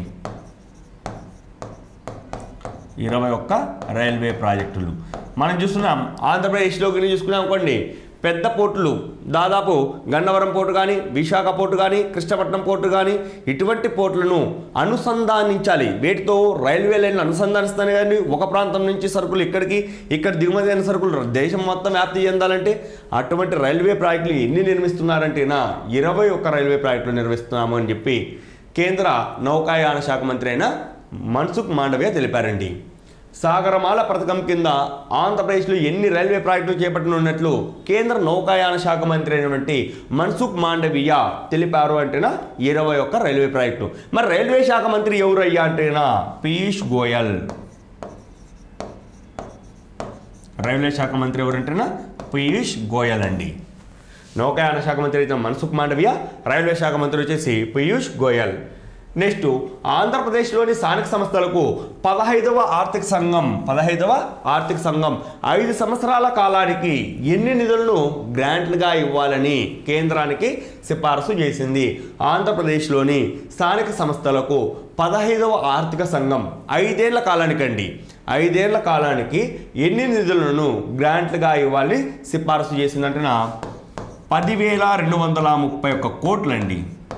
ఇరవై ఒక్క రైల్వే ప్రాజెక్టులు మనం చూస్తున్నాం. ఆంధ్రప్రదేశ్లో గిని చూసుకున్నాం అనుకోండి, పెద్ద పోర్టులు దాదాపు గన్నవరం పోర్టు కానీ, విశాఖ పోర్టు కానీ, కృష్ణపట్నం పోర్టు కానీ, ఇటువంటి పోర్టులను అనుసంధానించాలి. వీటితో రైల్వే లైన్లు అనుసంధానిస్తానే కానీ ఒక ప్రాంతం నుంచి సరుకులు ఇక్కడికి, ఇక్కడ దిగుమతి అయిన సరుకులు దేశం మొత్తం వ్యాప్తి చెందాలంటే అటువంటి రైల్వే ప్రాజెక్టులు ఎన్ని నిర్మిస్తున్నారంటే నా ఇరవై ఒక్క రైల్వే ప్రాజెక్టులు నిర్మిస్తున్నాము అని చెప్పి కేంద్ర నౌకాయాన శాఖ మంత్రి అయిన మన్సుఖ్ మాండవియా తెలిపారండి. సాగరమాల పథకం కింద ఆంధ్రప్రదేశ్లో ఎన్ని రైల్వే ప్రాజెక్టులు చేపట్టనున్నట్లు కేంద్ర నౌకాయాన శాఖ మంత్రి అయినటువంటి మన్సుఖ్ మాండవియా తెలిపారు. అంటేనా ఇరవై ఒక్క రైల్వే ప్రాజెక్టు. మరి రైల్వే శాఖ మంత్రి ఎవరు అయ్యా అంటేనా పీయూష్ గోయల్. రైల్వే శాఖ మంత్రి ఎవరంటేనా పీయూష్ గోయల్ అండి. నౌకాయాన శాఖ మంత్రి అయితే మన్సుఖ్ మాండవియా, రైల్వే శాఖ మంత్రి వచ్చేసి పీయూష్ గోయల్. నెక్స్ట్ ఆంధ్రప్రదేశ్లోని స్థానిక సంస్థలకు పదహైదవ ఆర్థిక సంఘం పదహైదవ ఆర్థిక సంఘం ఐదు సంవత్సరాల కాలానికి ఎన్ని నిధులను గ్రాంట్లుగా ఇవ్వాలని కేంద్రానికి సిఫారసు చేసింది. ఆంధ్రప్రదేశ్లోని స్థానిక సంస్థలకు పదహైదవ ఆర్థిక సంఘం ఐదేళ్ల కాలానికండి ఐదేళ్ల కాలానికి ఎన్ని నిధులను గ్రాంట్లుగా ఇవ్వాలని సిఫారసు చేసిందంటే పదివేల రెండు వందల ముప్పై ఒక్క కోట్లండి.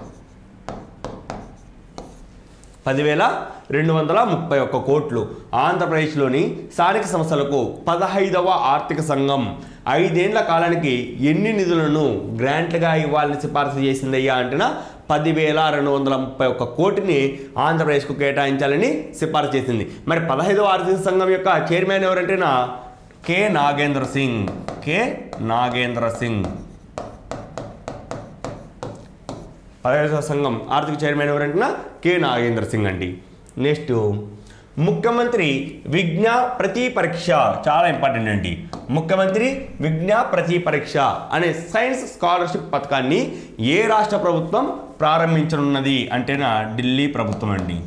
పదివేల రెండు వందల ముప్పై ఒక్క కోట్లు ఆంధ్రప్రదేశ్లోని స్థానిక సంస్థలకు పదహైదవ ఆర్థిక సంఘం ఐదేళ్ల కాలానికి ఎన్ని నిధులను గ్రాంట్లుగా ఇవ్వాలని సిఫారసు చేసిందయ్యా అంటేనా పదివేల రెండు వందల ముప్పై ఒక్క కోటిని ఆంధ్రప్రదేశ్కు కేటాయించాలని సిఫారసు చేసింది. మరి పదహైదవ ఆర్థిక సంఘం యొక్క చైర్మన్ ఎవరంటేనా కె నాగేంద్ర సింగ్ కె నాగేంద్ర సింగ్ పదహైదవ సంఘం ఆర్థిక చైర్మన్ ఎవరంటున్నా కె నాగేంద్ర సింగ్ అండి. నెక్స్ట్ ముఖ్యమంత్రి విజ్ఞా ప్రతి పరీక్ష చాలా ఇంపార్టెంట్ అండి. ముఖ్యమంత్రి విజ్ఞా ప్రతి పరీక్ష అనే సైన్స్ స్కాలర్షిప్ పథకాన్ని ఏ రాష్ట్ర ప్రభుత్వం ప్రారంభించనున్నది అంటేనా ఢిల్లీ ప్రభుత్వం అండి.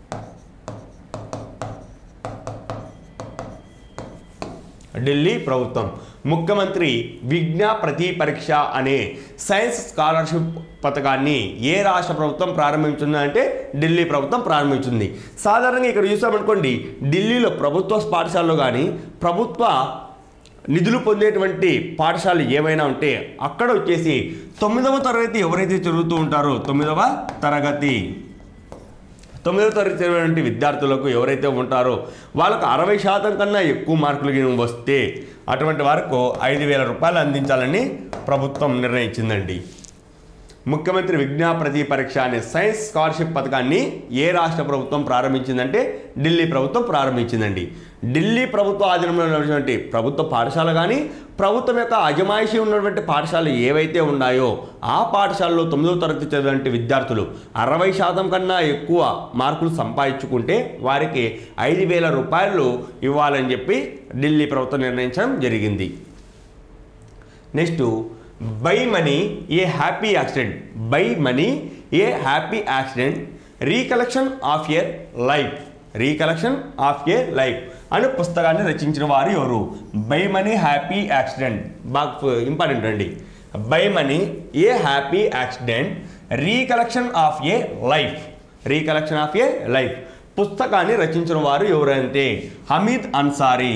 ఢిల్లీ ప్రభుత్వం ముఖ్యమంత్రి విజ్ఞా ప్రతి పరీక్ష అనే సైన్స్ స్కాలర్షిప్ పథకాన్ని ఏ రాష్ట్ర ప్రభుత్వం ప్రారంభించింది అంటే ఢిల్లీ ప్రభుత్వం ప్రారంభించింది. సాధారణంగా ఇక్కడ చూసామనుకోండి, ఢిల్లీలో ప్రభుత్వ పాఠశాలలో కానీ ప్రభుత్వ నిధులు పొందేటువంటి పాఠశాలలు ఏమైనా ఉంటే అక్కడ వచ్చేసి తొమ్మిదవ తరగతి ఎవరైతే చదువుతూ ఉంటారో తొమ్మిదవ తరగతి తొమ్మిదవ తరగతి చదివినటువంటి విద్యార్థులకు ఎవరైతే ఉంటారో వాళ్ళకు అరవై శాతం కన్నా ఎక్కువ మార్కులు వస్తే అటువంటి వారికి ఐదు వేల రూపాయలు అందించాలని ప్రభుత్వం నిర్ణయించిందండి. ముఖ్యమంత్రి విజ్ఞా ప్రతి పరీక్ష అనే సైన్స్ స్కాలర్షిప్ పథకాన్ని ఏ రాష్ట్ర ప్రభుత్వం ప్రారంభించిందంటే ఢిల్లీ ప్రభుత్వం ప్రారంభించిందండి. ఢిల్లీ ప్రభుత్వ ఆధీనంలో ఉన్నటువంటి ప్రభుత్వ పాఠశాల కానీ ప్రభుత్వం యొక్క అజమాయిషీ ఉన్నటువంటి పాఠశాలలు ఏవైతే ఉన్నాయో ఆ పాఠశాలలో తొమ్మిదవ తరగతి చదివినటువంటి విద్యార్థులు అరవై శాతం కన్నా ఎక్కువ మార్కులు సంపాదించుకుంటే వారికి ఐదు వేల రూపాయలు ఇవ్వాలని చెప్పి ఢిల్లీ ప్రభుత్వం నిర్ణయించడం జరిగింది. Next by many a happy accident by many a happy accident recollection of a life recollection of a life అనే పుస్తకాన్ని రచించిన వారు ఎవరు? బై మనీ హ్యాపీ యాక్సిడెంట్ బాగా ఇంపార్టెంట్ అండి. By many a happy accident recollection of a life recollection of a life పుస్తకాన్ని రచించిన వారు ఎవరంటే హమీద్ అన్సారీ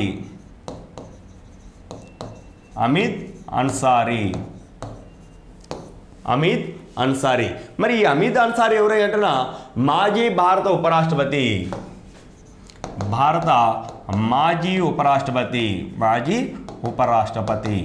హమీద్ అన్సారీ హమీద్ అన్సారీ మరి ఈ హమీద్ అన్సారీ ఎవరంటే మాజీ భారత ఉపరాష్ట్రపతి భారత మాజీ ఉపరాష్ట్రపతి మాజీ ఉపరాష్ట్రపతి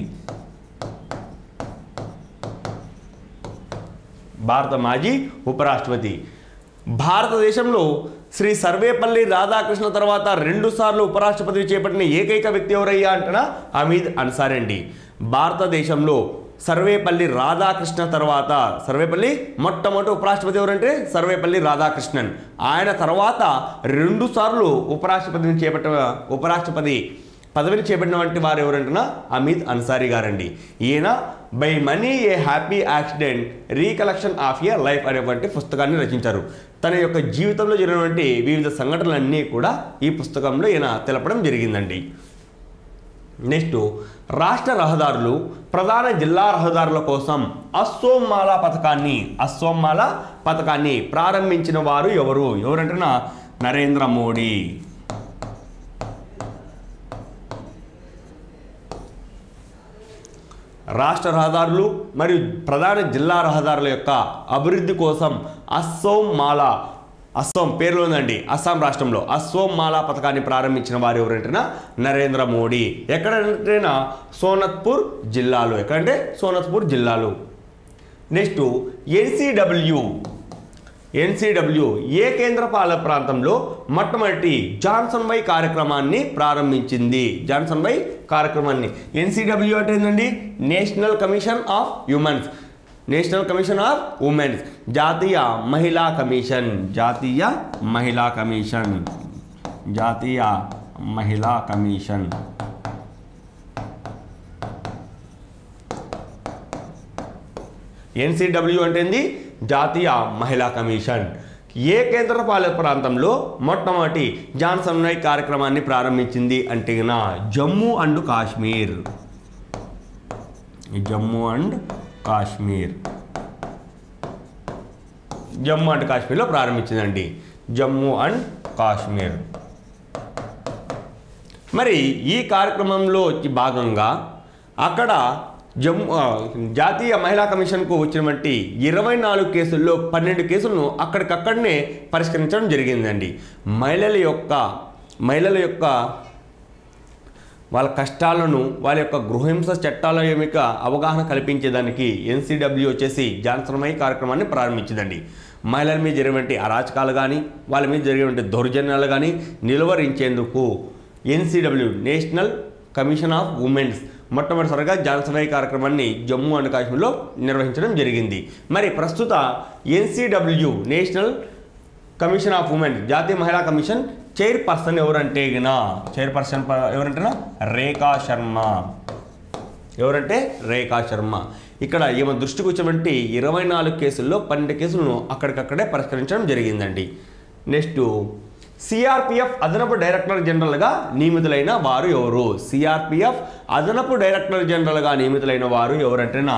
భారత మాజీ ఉపరాష్ట్రపతి భారతదేశంలో శ్రీ సర్వేపల్లి రాధాకృష్ణ తర్వాత రెండు సార్లు ఉపరాష్ట్రపతి చేపట్టిన ఏకైక వ్యక్తి ఎవరయ్యా అంటనా హమీద్ అన్సారీ అండి. భారతదేశంలో సర్వేపల్లి రాధాకృష్ణ తర్వాత సర్వేపల్లి మొట్టమొదటి ఉపరాష్ట్రపతి ఎవరంటే సర్వేపల్లి రాధాకృష్ణన్. ఆయన తర్వాత రెండు సార్లు ఉపరాష్ట్రపతిని చేపట్టిన ఉపరాష్ట్రపతి పదవిని చేపట్టినటువంటి వారు ఎవరంటున్నా అమిత్ అన్సారీ గారండి. ఈయన by many a happy accident recollection of a life అనేటువంటి పుస్తకాన్ని రచించారు. తన యొక్క జీవితంలో జరిగినటువంటి వివిధ సంఘటనలన్నీ కూడా ఈ పుస్తకంలో ఈయన తెలపడం జరిగిందండి. నెక్స్ట్, రాష్ట్ర రహదారులు ప్రధాన జిల్లా రహదారుల కోసం అస్సోమాల పథకాన్ని అస్సోమాల పథకాన్ని ప్రారంభించిన వారు ఎవరు ఎవరంటున్నా నరేంద్ర మోడీ. రాష్ట్ర రహదారులు మరియు ప్రధాన జిల్లా రహదారుల యొక్క అభివృద్ధి కోసం అస్సోమాల అస్సాం పేరులో ఉందండి, అస్సాం రాష్ట్రంలో అస్సోమాల పథకాన్ని ప్రారంభించిన వారు ఎవరంటేనా నరేంద్ర మోడీ. ఎక్కడంటేనా సోనత్పూర్ జిల్లాలో. ఎక్కడంటే సోనత్పూర్ జిల్లాలో. నెక్స్ట్, ఎన్సీడబ్ల్యూ ఎన్సీడబ్ల్యూ ఏ కేంద్ర పాలక ప్రాంతంలో మొట్టమొదటి జాన్సన్ వై కార్యక్రమాన్ని ప్రారంభించింది? జాన్సన్ వై కార్యక్రమాన్ని. ఎన్సీడబ్ల్యూ అంటే ఏంటండి? National commission of humans national commission of women's జాతీయ మహిళా కమిషన్ జాతీయ మహిళా కమిషన్ జాతీయ మహిళా కమిషన్ ఎన్సీడబ్ల్యూ అంటే ఏంది? జాతీయ మహిళా కమిషన్. ఏ కేంద్ర పాలిత ప్రాంతంలో మొట్టమొదటి జాన్సన్ వై కార్యక్రమాన్ని ప్రారంభించింది అంటే Jammu and Kashmir. Jammu and Kashmir Jammu and కాశ్మీర్లో ప్రారంభించిందండి. జమ్మూ అండ్ కాశ్మీర్. మరి ఈ కార్యక్రమంలో భాగంగా అక్కడ జమ్మూ జాతీయ మహిళా కమిషన్కు వచ్చినటువంటి ఇరవై నాలుగు కేసుల్లో పన్నెండు కేసులను అక్కడికక్కడనే పరిష్కరించడం జరిగిందండి. మహిళల యొక్క మహిళల యొక్క వాళ్ళ కష్టాలను, వాళ్ళ యొక్క గృహహింస చట్టాల యొక్క అవగాహన కల్పించేదానికి ఎన్సీడబ్ల్యూ వచ్చేసి జాన్సన్ వై కార్యక్రమాన్ని ప్రారంభించిందండి. మహిళల మీద జరిగినటువంటి అరాచకాలు కానీ, వాళ్ళ మీద జరిగినటువంటి దౌర్జన్యాలు కానీ నిలువరించేందుకు NCW national commission of women's మొట్టమొదటిసారిగా జాన్సన్ వై కార్యక్రమాన్ని జమ్మూ అండ్ కాశ్మీర్లో నిర్వహించడం జరిగింది. మరి ప్రస్తుత NCW national commission of women జాతీయ మహిళా కమిషన్ చైర్పర్సన్ ఎవరంటే గినా చైర్పర్సన్ ఎవరంటేనా రేఖా శర్మ. ఎవరంటే రేఖా శర్మ. ఇక్కడ ఈమె దృష్టికి వచ్చినటువంటి ఇరవై నాలుగు కేసుల్లో పన్నెండు కేసులను అక్కడికక్కడే పరిష్కరించడం జరిగిందండి. నెక్స్ట్, సిఆర్పిఎఫ్ అదనపు డైరెక్టర్ జనరల్గా నియమితులైన వారు ఎవరు? సిఆర్పిఎఫ్ అదనపు డైరెక్టర్ జనరల్గా నియమితులైన వారు ఎవరంటేనా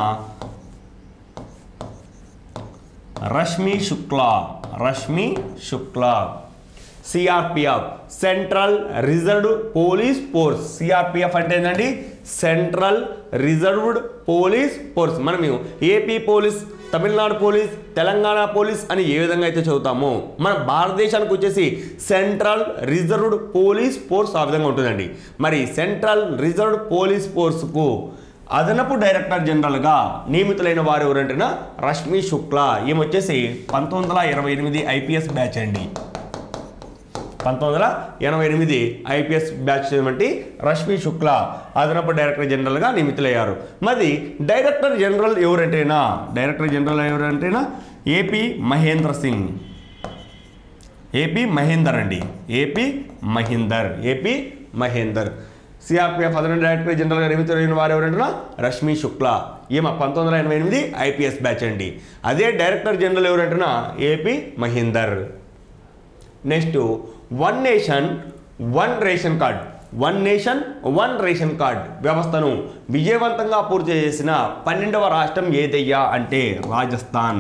Rashmi Shukla. Rashmi Shukla. CRPF central reserved police force. CRPF అంటే ఏంటండి? Central reserved police force. మనం AP police, Tamil Nadu police, Telangana police అని ఏ విధంగా అయితే చదువుతామో మన భారతదేశానికి వచ్చేసి సెంట్రల్ రిజర్వ్డ్ పోలీస్ ఫోర్స్ ఆ విధంగా ఉంటుందండి. మరి సెంట్రల్ రిజర్వ్డ్ పోలీస్ ఫోర్స్కు అదనపు డైరెక్టర్ జనరల్గా నియమితులైన వారు ఎవరంటేనా రష్మి శుక్లా. ఈమె వచ్చేసి పంతొమ్మిది వందల ఇరవై ఎనిమిది ఐపీఎస్ బ్యాచ్ అండి. పంతొమ్మిది వందల ఎనభై ఎనిమిది ఐపీఎస్ బ్యాచ్ వంటి రష్మి శుక్లా అదనపు డైరెక్టర్ జనరల్గా నియమితులయ్యారు. మరి డైరెక్టర్ జనరల్ ఎవరంటేనా డైరెక్టర్ జనరల్ ఎవరంటేనా ఏపీ మహేంద్ర సింగ్. ఏపీ మహేందర్ అండి. AP Mahender. AP Mahender. CRPF అదనపు డైరెక్టర్ జనరల్గా నియమితులైన వారు ఎవరంటున్నా రష్మి శుక్లా. ఈమె పంతొమ్మిది వందల ఎనభై ఎనిమిది ఐపీఎస్ బ్యాచ్ అండి. అదే డైరెక్టర్ జనరల్ ఎవరంటున్నా AP Mahender. Next, one nation one ration card one nation one ration card వ్యవస్థను విజయవంతంగా పూర్తి చేసిన పన్నెండవ రాష్ట్రం ఏదయ్యా అంటే Rajasthan.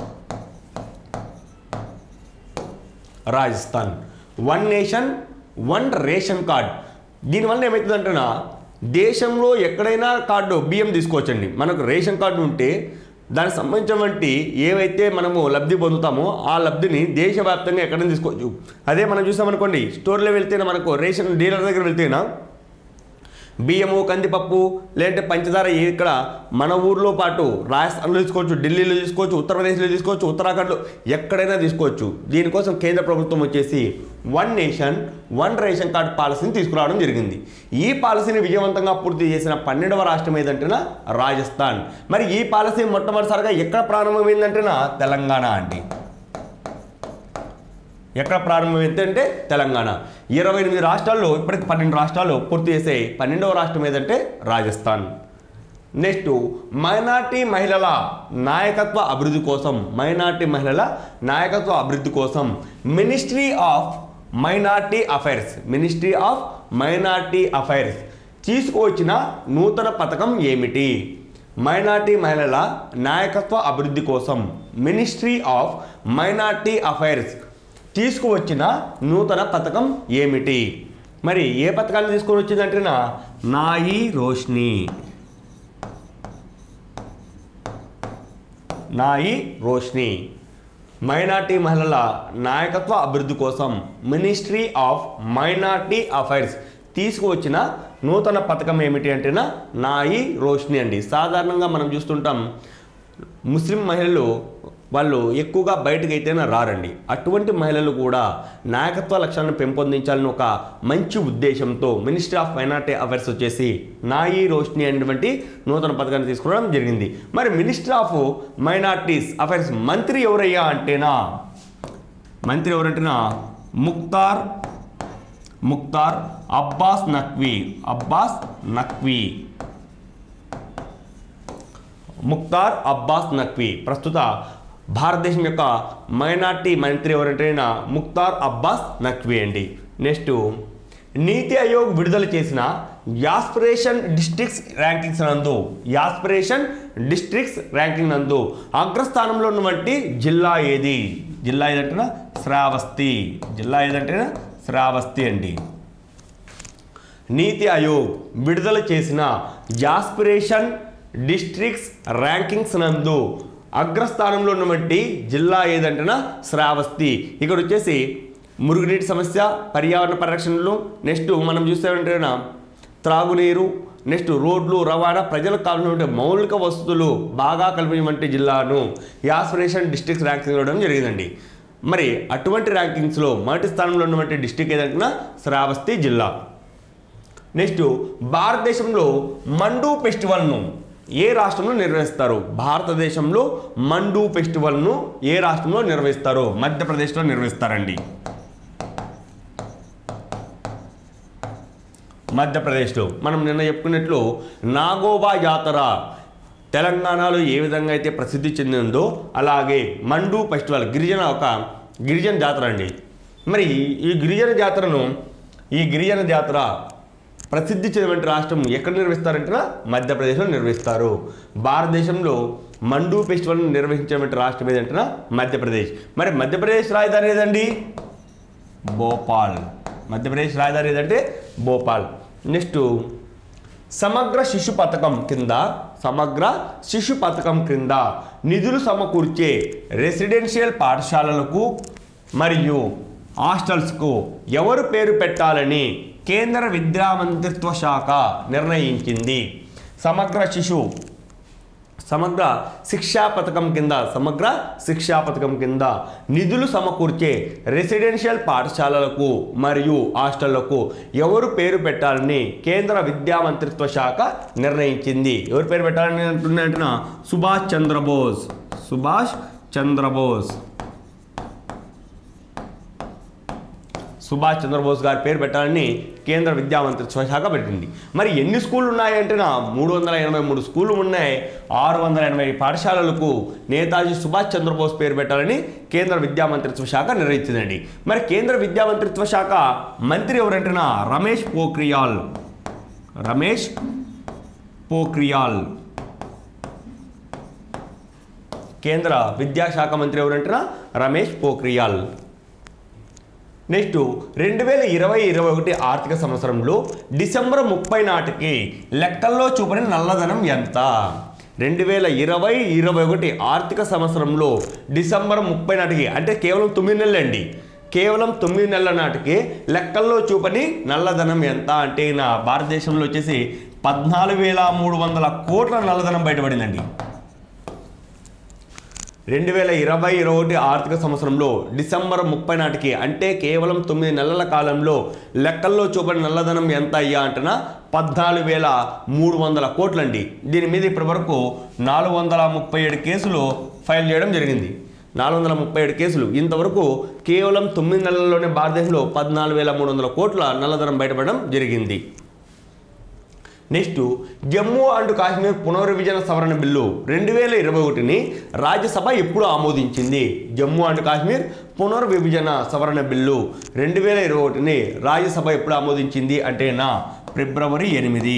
Rajasthan. One nation one ration card. దీనివల్ల ఏమవుతుందంటేనా దేశంలో ఎక్కడైనా కార్డు బియ్యం తీసుకోవచ్చండి. మనకు రేషన్ కార్డు ఉంటే దానికి సంబంధించినటువంటి ఏవైతే మనము లబ్ధి పొందుతామో ఆ లబ్ధిని దేశవ్యాప్తంగా ఎక్కడైనా తీసుకోవచ్చు. అదే మనం చూసామనుకోండి, స్టోర్లో వెళ్తేనే మనకు రేషన్ డీలర్ దగ్గర వెళ్తేనా బియ్యము, కందిపప్పు, లేదంటే పంచదార ఇక్కడ మన ఊర్లో పాటు రాజస్థాన్లో తీసుకోవచ్చు, ఢిల్లీలో తీసుకోవచ్చు, ఉత్తరప్రదేశ్లో తీసుకోవచ్చు, ఉత్తరాఖండ్లో ఎక్కడైనా తీసుకోవచ్చు. దీనికోసం కేంద్ర ప్రభుత్వం వచ్చేసి one nation one ration card పాలసీని తీసుకురావడం జరిగింది. ఈ పాలసీని విజయవంతంగా పూర్తి చేసిన పన్నెండవ రాష్ట్రం ఏదంటేనా రాజస్థాన్. మరి ఈ పాలసీ మొట్టమొదటిసారిగా ఎక్కడ ప్రారంభమైందంటేనా తెలంగాణ అండి. ఎక్కడ ప్రారంభమైంది అంటే తెలంగాణ. ఇరవై ఎనిమిది రాష్ట్రాల్లో ఇప్పటికి పన్నెండు రాష్ట్రాలు పూర్తి చేసాయి. పన్నెండవ రాష్ట్రం ఏదంటే రాజస్థాన్. నెక్స్ట్ మైనార్టీ మహిళల నాయకత్వ అభివృద్ధి కోసం మైనార్టీ మహిళల నాయకత్వ అభివృద్ధి కోసం ministry of minority affairs ministry of minority affairs తీసుకువచ్చిన నూతన పథకం ఏమిటి? మైనార్టీ మహిళల నాయకత్వ అభివృద్ధి కోసం మినిస్ట్రీ ఆఫ్ మైనార్టీ అఫైర్స్ తీసుకువచ్చిన నూతన పథకం ఏమిటి? మరి ఏ పథకాన్ని తీసుకొని వచ్చిందంటేనా నాయి రోష్ని నాయి రోష్ని మైనార్టీ మహిళల నాయకత్వ అభివృద్ధి కోసం మినిస్ట్రీ ఆఫ్ మైనార్టీ అఫైర్స్ తీసుకువచ్చిన నూతన పథకం ఏమిటి అంటేనా నాయి రోష్ని అండి. సాధారణంగా మనం చూస్తుంటాం ముస్లిం మహిళలు వాళ్ళు ఎక్కువగా బయటకు అయితేనే రారండి. అటువంటి మహిళలు కూడా నాయకత్వ లక్ష్యాలను పెంపొందించాలని ఒక మంచి ఉద్దేశంతో మినిస్ట్రీ ఆఫ్ మైనార్టీ అఫైర్స్ వచ్చేసి నాయి రోష్ని అనేటువంటి నూతన పథకాన్ని తీసుకోవడం జరిగింది. మరి మినిస్ట్రీ ఆఫ్ మైనార్టీస్ అఫైర్స్ మంత్రి ఎవరయ్యా అంటేనా మంత్రి ఎవరంటేనా ముఖ్తార్ ముఖ్తార్ అబ్బాస్ నఖ్వీ అబ్బాస్ నఖ్వీ ముఖ్తార్ అబ్బాస్ నఖ్వీ ప్రస్తుత భారతదేశం యొక్క మైనార్టీ మంత్రి ఎవరంటేనా ముఖ్తార్ అబ్బాస్ నఖ్వీ అండి. నెక్స్ట్ నీతి ఆయోగ్ విడుదల చేసిన యాస్పిరేషన్ డిస్ట్రిక్ట్స్ ర్యాంకింగ్స్ నందు యాస్పిరేషన్ డిస్ట్రిక్ట్స్ ర్యాంకింగ్ నందు అగ్రస్థానంలో ఉన్నటువంటి జిల్లా ఏది? జిల్లా ఏదంటేనా శ్రావస్తి జిల్లా ఏదంటేనా శ్రావస్తి అండి. నీతి ఆయోగ్ విడుదల చేసిన యాస్పిరేషన్ డిస్ట్రిక్ట్స్ ర్యాంకింగ్స్ నందు అగ్రస్థానంలో ఉన్నటువంటి జిల్లా ఏదంటేనా శ్రావస్తి. ఇక్కడ వచ్చేసి మురుగునీటి సమస్య, పర్యావరణ పరిరక్షణలు, నెక్స్ట్ మనం చూస్తామంటేనా త్రాగునీరు, నెక్స్ట్ రోడ్లు, రవాణా, ప్రజలకు కావాల్సినటువంటి మౌలిక వసతులు బాగా కల్పించే జిల్లాను యాస్పిరేషన్ డిస్ట్రిక్ట్స్ ర్యాంకింగ్ ఇవ్వడం జరిగిందండి. మరి అటువంటి ర్యాంకింగ్స్లో మొదటి స్థానంలో ఉన్నటువంటి డిస్ట్రిక్ట్ ఏదంటేనా శ్రావస్తి జిల్లా. నెక్స్ట్ భారతదేశంలో మండూ ఫెస్టివల్ను ఏ రాష్ట్రంలో నిర్వహిస్తారు? భారతదేశంలో మండూ ఫెస్టివల్ను ఏ రాష్ట్రంలో నిర్వహిస్తారు? మధ్యప్రదేశ్లో నిర్వహిస్తారండి. మధ్యప్రదేశ్లో మనం నిన్న చెప్పుకున్నట్లు నాగోబా జాతర తెలంగాణలో ఏ విధంగా అయితే ప్రసిద్ధి చెందిందో అలాగే మండూ ఫెస్టివల్ గిరిజన ఒక గిరిజన జాతర అండి. మరి ఈ గిరిజన జాతరను ఈ గిరిజన జాతర ప్రసిద్ధి చెందిన రాష్ట్రం ఎక్కడ నిర్వహిస్తారంటే మధ్యప్రదేశ్లో నిర్వహిస్తారు. భారతదేశంలో మండూ ఫెస్టివల్ను నిర్వహించేటువంటి రాష్ట్రం ఏదంటే మధ్యప్రదేశ్. మరి మధ్యప్రదేశ్ రాజధాని ఏదండి? భోపాల్. మధ్యప్రదేశ్ రాజధాని ఏదంటే భోపాల్. నెక్స్ట్ సమగ్ర శిశు పథకం కింద సమగ్ర శిశు పథకం క్రింద నిధులు సమకూర్చే రెసిడెన్షియల్ పాఠశాలలకు మరియు హాస్టల్స్కు ఎవరు పేరు పెట్టాలని కేంద్ర విద్యా మంత్రిత్వ శాఖ నిర్ణయించింది? సమగ్ర శిశు సమగ్ర శిక్షా పథకం కింద సమగ్ర శిక్షా పథకం కింద నిధులు సమకూర్చే రెసిడెన్షియల్ పాఠశాలలకు మరియు హాస్టళ్లకు ఎవరు పేరు పెట్టాలని కేంద్ర విద్యా మంత్రిత్వ శాఖ నిర్ణయించింది. ఎవరు పేరు పెట్టాలని అంటున్నా సుభాష్ చంద్రబోస్ సుభాష్ చంద్రబోస్ సుభాష్ చంద్రబోస్ గారి పేరు పెట్టాలని కేంద్ర విద్యా మంత్రిత్వ శాఖ పెట్టింది. మరి ఎన్ని స్కూళ్ళు ఉన్నాయంటే నా మూడు వందల ఎనభై మూడు స్కూళ్ళు ఉన్నాయి. ఆరు వందల ఎనభై పాఠశాలలకు నేతాజీ సుభాష్ చంద్రబోస్ పేరు పెట్టాలని కేంద్ర విద్యా మంత్రిత్వ శాఖ నిర్ణయించిందండి. మరి కేంద్ర విద్యా మంత్రిత్వ శాఖ మంత్రి ఎవరంటేనా రమేష్ పోఖ్రియాల్ రమేష్ పోఖ్రియాల్ కేంద్ర విద్యాశాఖ మంత్రి ఎవరంటేనా రమేష్ పోఖ్రియాల్. నెక్స్ట్ రెండు వేల ఇరవై ఇరవై ఒకటి ఆర్థిక సంవత్సరంలో డిసెంబర్ ముప్పై నాటికి లెక్కల్లో చూపని నల్లధనం ఎంత? రెండు వేల ఇరవై ఇరవై ఒకటి ఆర్థిక సంవత్సరంలో డిసెంబర్ ముప్పై నాటికి అంటే కేవలం తొమ్మిది నెలలు అండి కేవలం తొమ్మిది నెలల నాటికి లెక్కల్లో చూపని నల్లధనం ఎంత అంటే నా భారతదేశంలో వచ్చేసి పద్నాలుగు వేల మూడు వందల కోట్ల నల్లధనం బయటపడిందండి. రెండు వేల ఇరవై ఇరవై ఒకటి ఆర్థిక సంవత్సరంలో డిసెంబర్ ముప్పై నాటికి అంటే కేవలం తొమ్మిది నెలల కాలంలో లెక్కల్లో చూపని నల్లధనం ఎంత అయ్యా అంటేనా పద్నాలుగు వేల మూడు వందల కోట్లండి. దీని మీద ఇప్పటి వరకు నాలుగు వందల ముప్పై ఏడు కేసులు ఫైల్ చేయడం జరిగింది. నాలుగు వందల ముప్పై ఏడు కేసులు. ఇంతవరకు కేవలం తొమ్మిది నెలల్లోనే భారతదేశంలో పద్నాలుగు వేల మూడు వందల కోట్ల నల్లధనం బయటపడడం జరిగింది. నెక్స్ట్, జమ్మూ అండ్ కాశ్మీర్ పునర్విభజన సవరణ బిల్లు రెండు వేల ఇరవై ఒకటిని రాజ్యసభ ఎప్పుడు ఆమోదించింది? జమ్మూ అండ్ కాశ్మీర్ పునర్విభజన సవరణ బిల్లు రెండు వేల ఇరవై ఒకటిని రాజ్యసభ ఎప్పుడు ఆమోదించింది అంటే నా ఫిబ్రవరి ఎనిమిది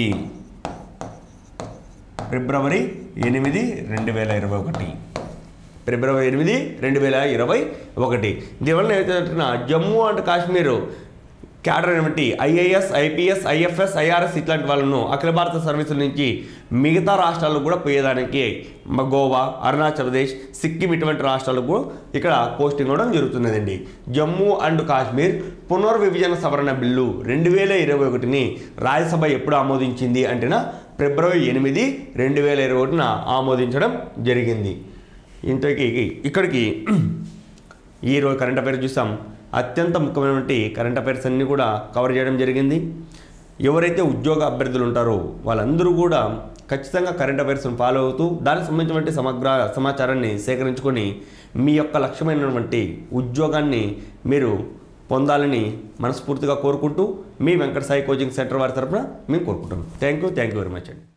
ఫిబ్రవరి ఎనిమిది రెండు వేల ఇరవై ఒకటి ఫిబ్రవరి ఎనిమిది రెండు వేల ఇరవై ఒకటి దీనివల్ల ఏదైతే జమ్మూ అండ్ కాశ్మీర్ క్యాడర్ ఏమిటి ఐఏఎస్, ఐపీఎస్, ఐఎఫ్ఎస్, ఐఆర్ఎస్ ఇట్లాంటి వాళ్ళను అఖిల భారత సర్వీసుల నుంచి మిగతా రాష్ట్రాలకు కూడా పోయేదానికి గోవా, అరుణాచల్ ప్రదేశ్, సిక్కిం ఇటువంటి రాష్ట్రాలకు ఇక్కడ పోస్టింగ్ అవ్వడం జరుగుతున్నదండి. జమ్మూ అండ్ కాశ్మీర్ పునర్విభజన సవరణ బిల్లు రెండు వేల ఇరవై ఒకటిని రాజ్యసభ ఎప్పుడు ఆమోదించింది అంటేనా ఫిబ్రవరి ఎనిమిది రెండు వేల ఇరవై ఒకటిన ఆమోదించడం జరిగింది. ఇంతకీ ఇక్కడికి ఈరోజు కరెంట్ అఫైర్స్ చూసాం. అత్యంత ముఖ్యమైనటువంటి కరెంట్ అఫైర్స్ అన్నీ కూడా కవర్ చేయడం జరిగింది. ఎవరైతే ఉద్యోగ అభ్యర్థులు ఉంటారో వాళ్ళందరూ కూడా ఖచ్చితంగా కరెంట్ అఫైర్స్ను ఫాలో అవుతూ దానికి సంబంధించినటువంటి సమగ్ర సమాచారాన్ని సేకరించుకొని మీ యొక్క లక్ష్యమైనటువంటి ఉద్యోగాన్ని మీరు పొందాలని మనస్ఫూర్తిగా కోరుకుంటూ మీ వెంకట సాయి కోచింగ్ సెంటర్ వారి తరఫున మేము కోరుకుంటాం. Thank you thank you very much అండి.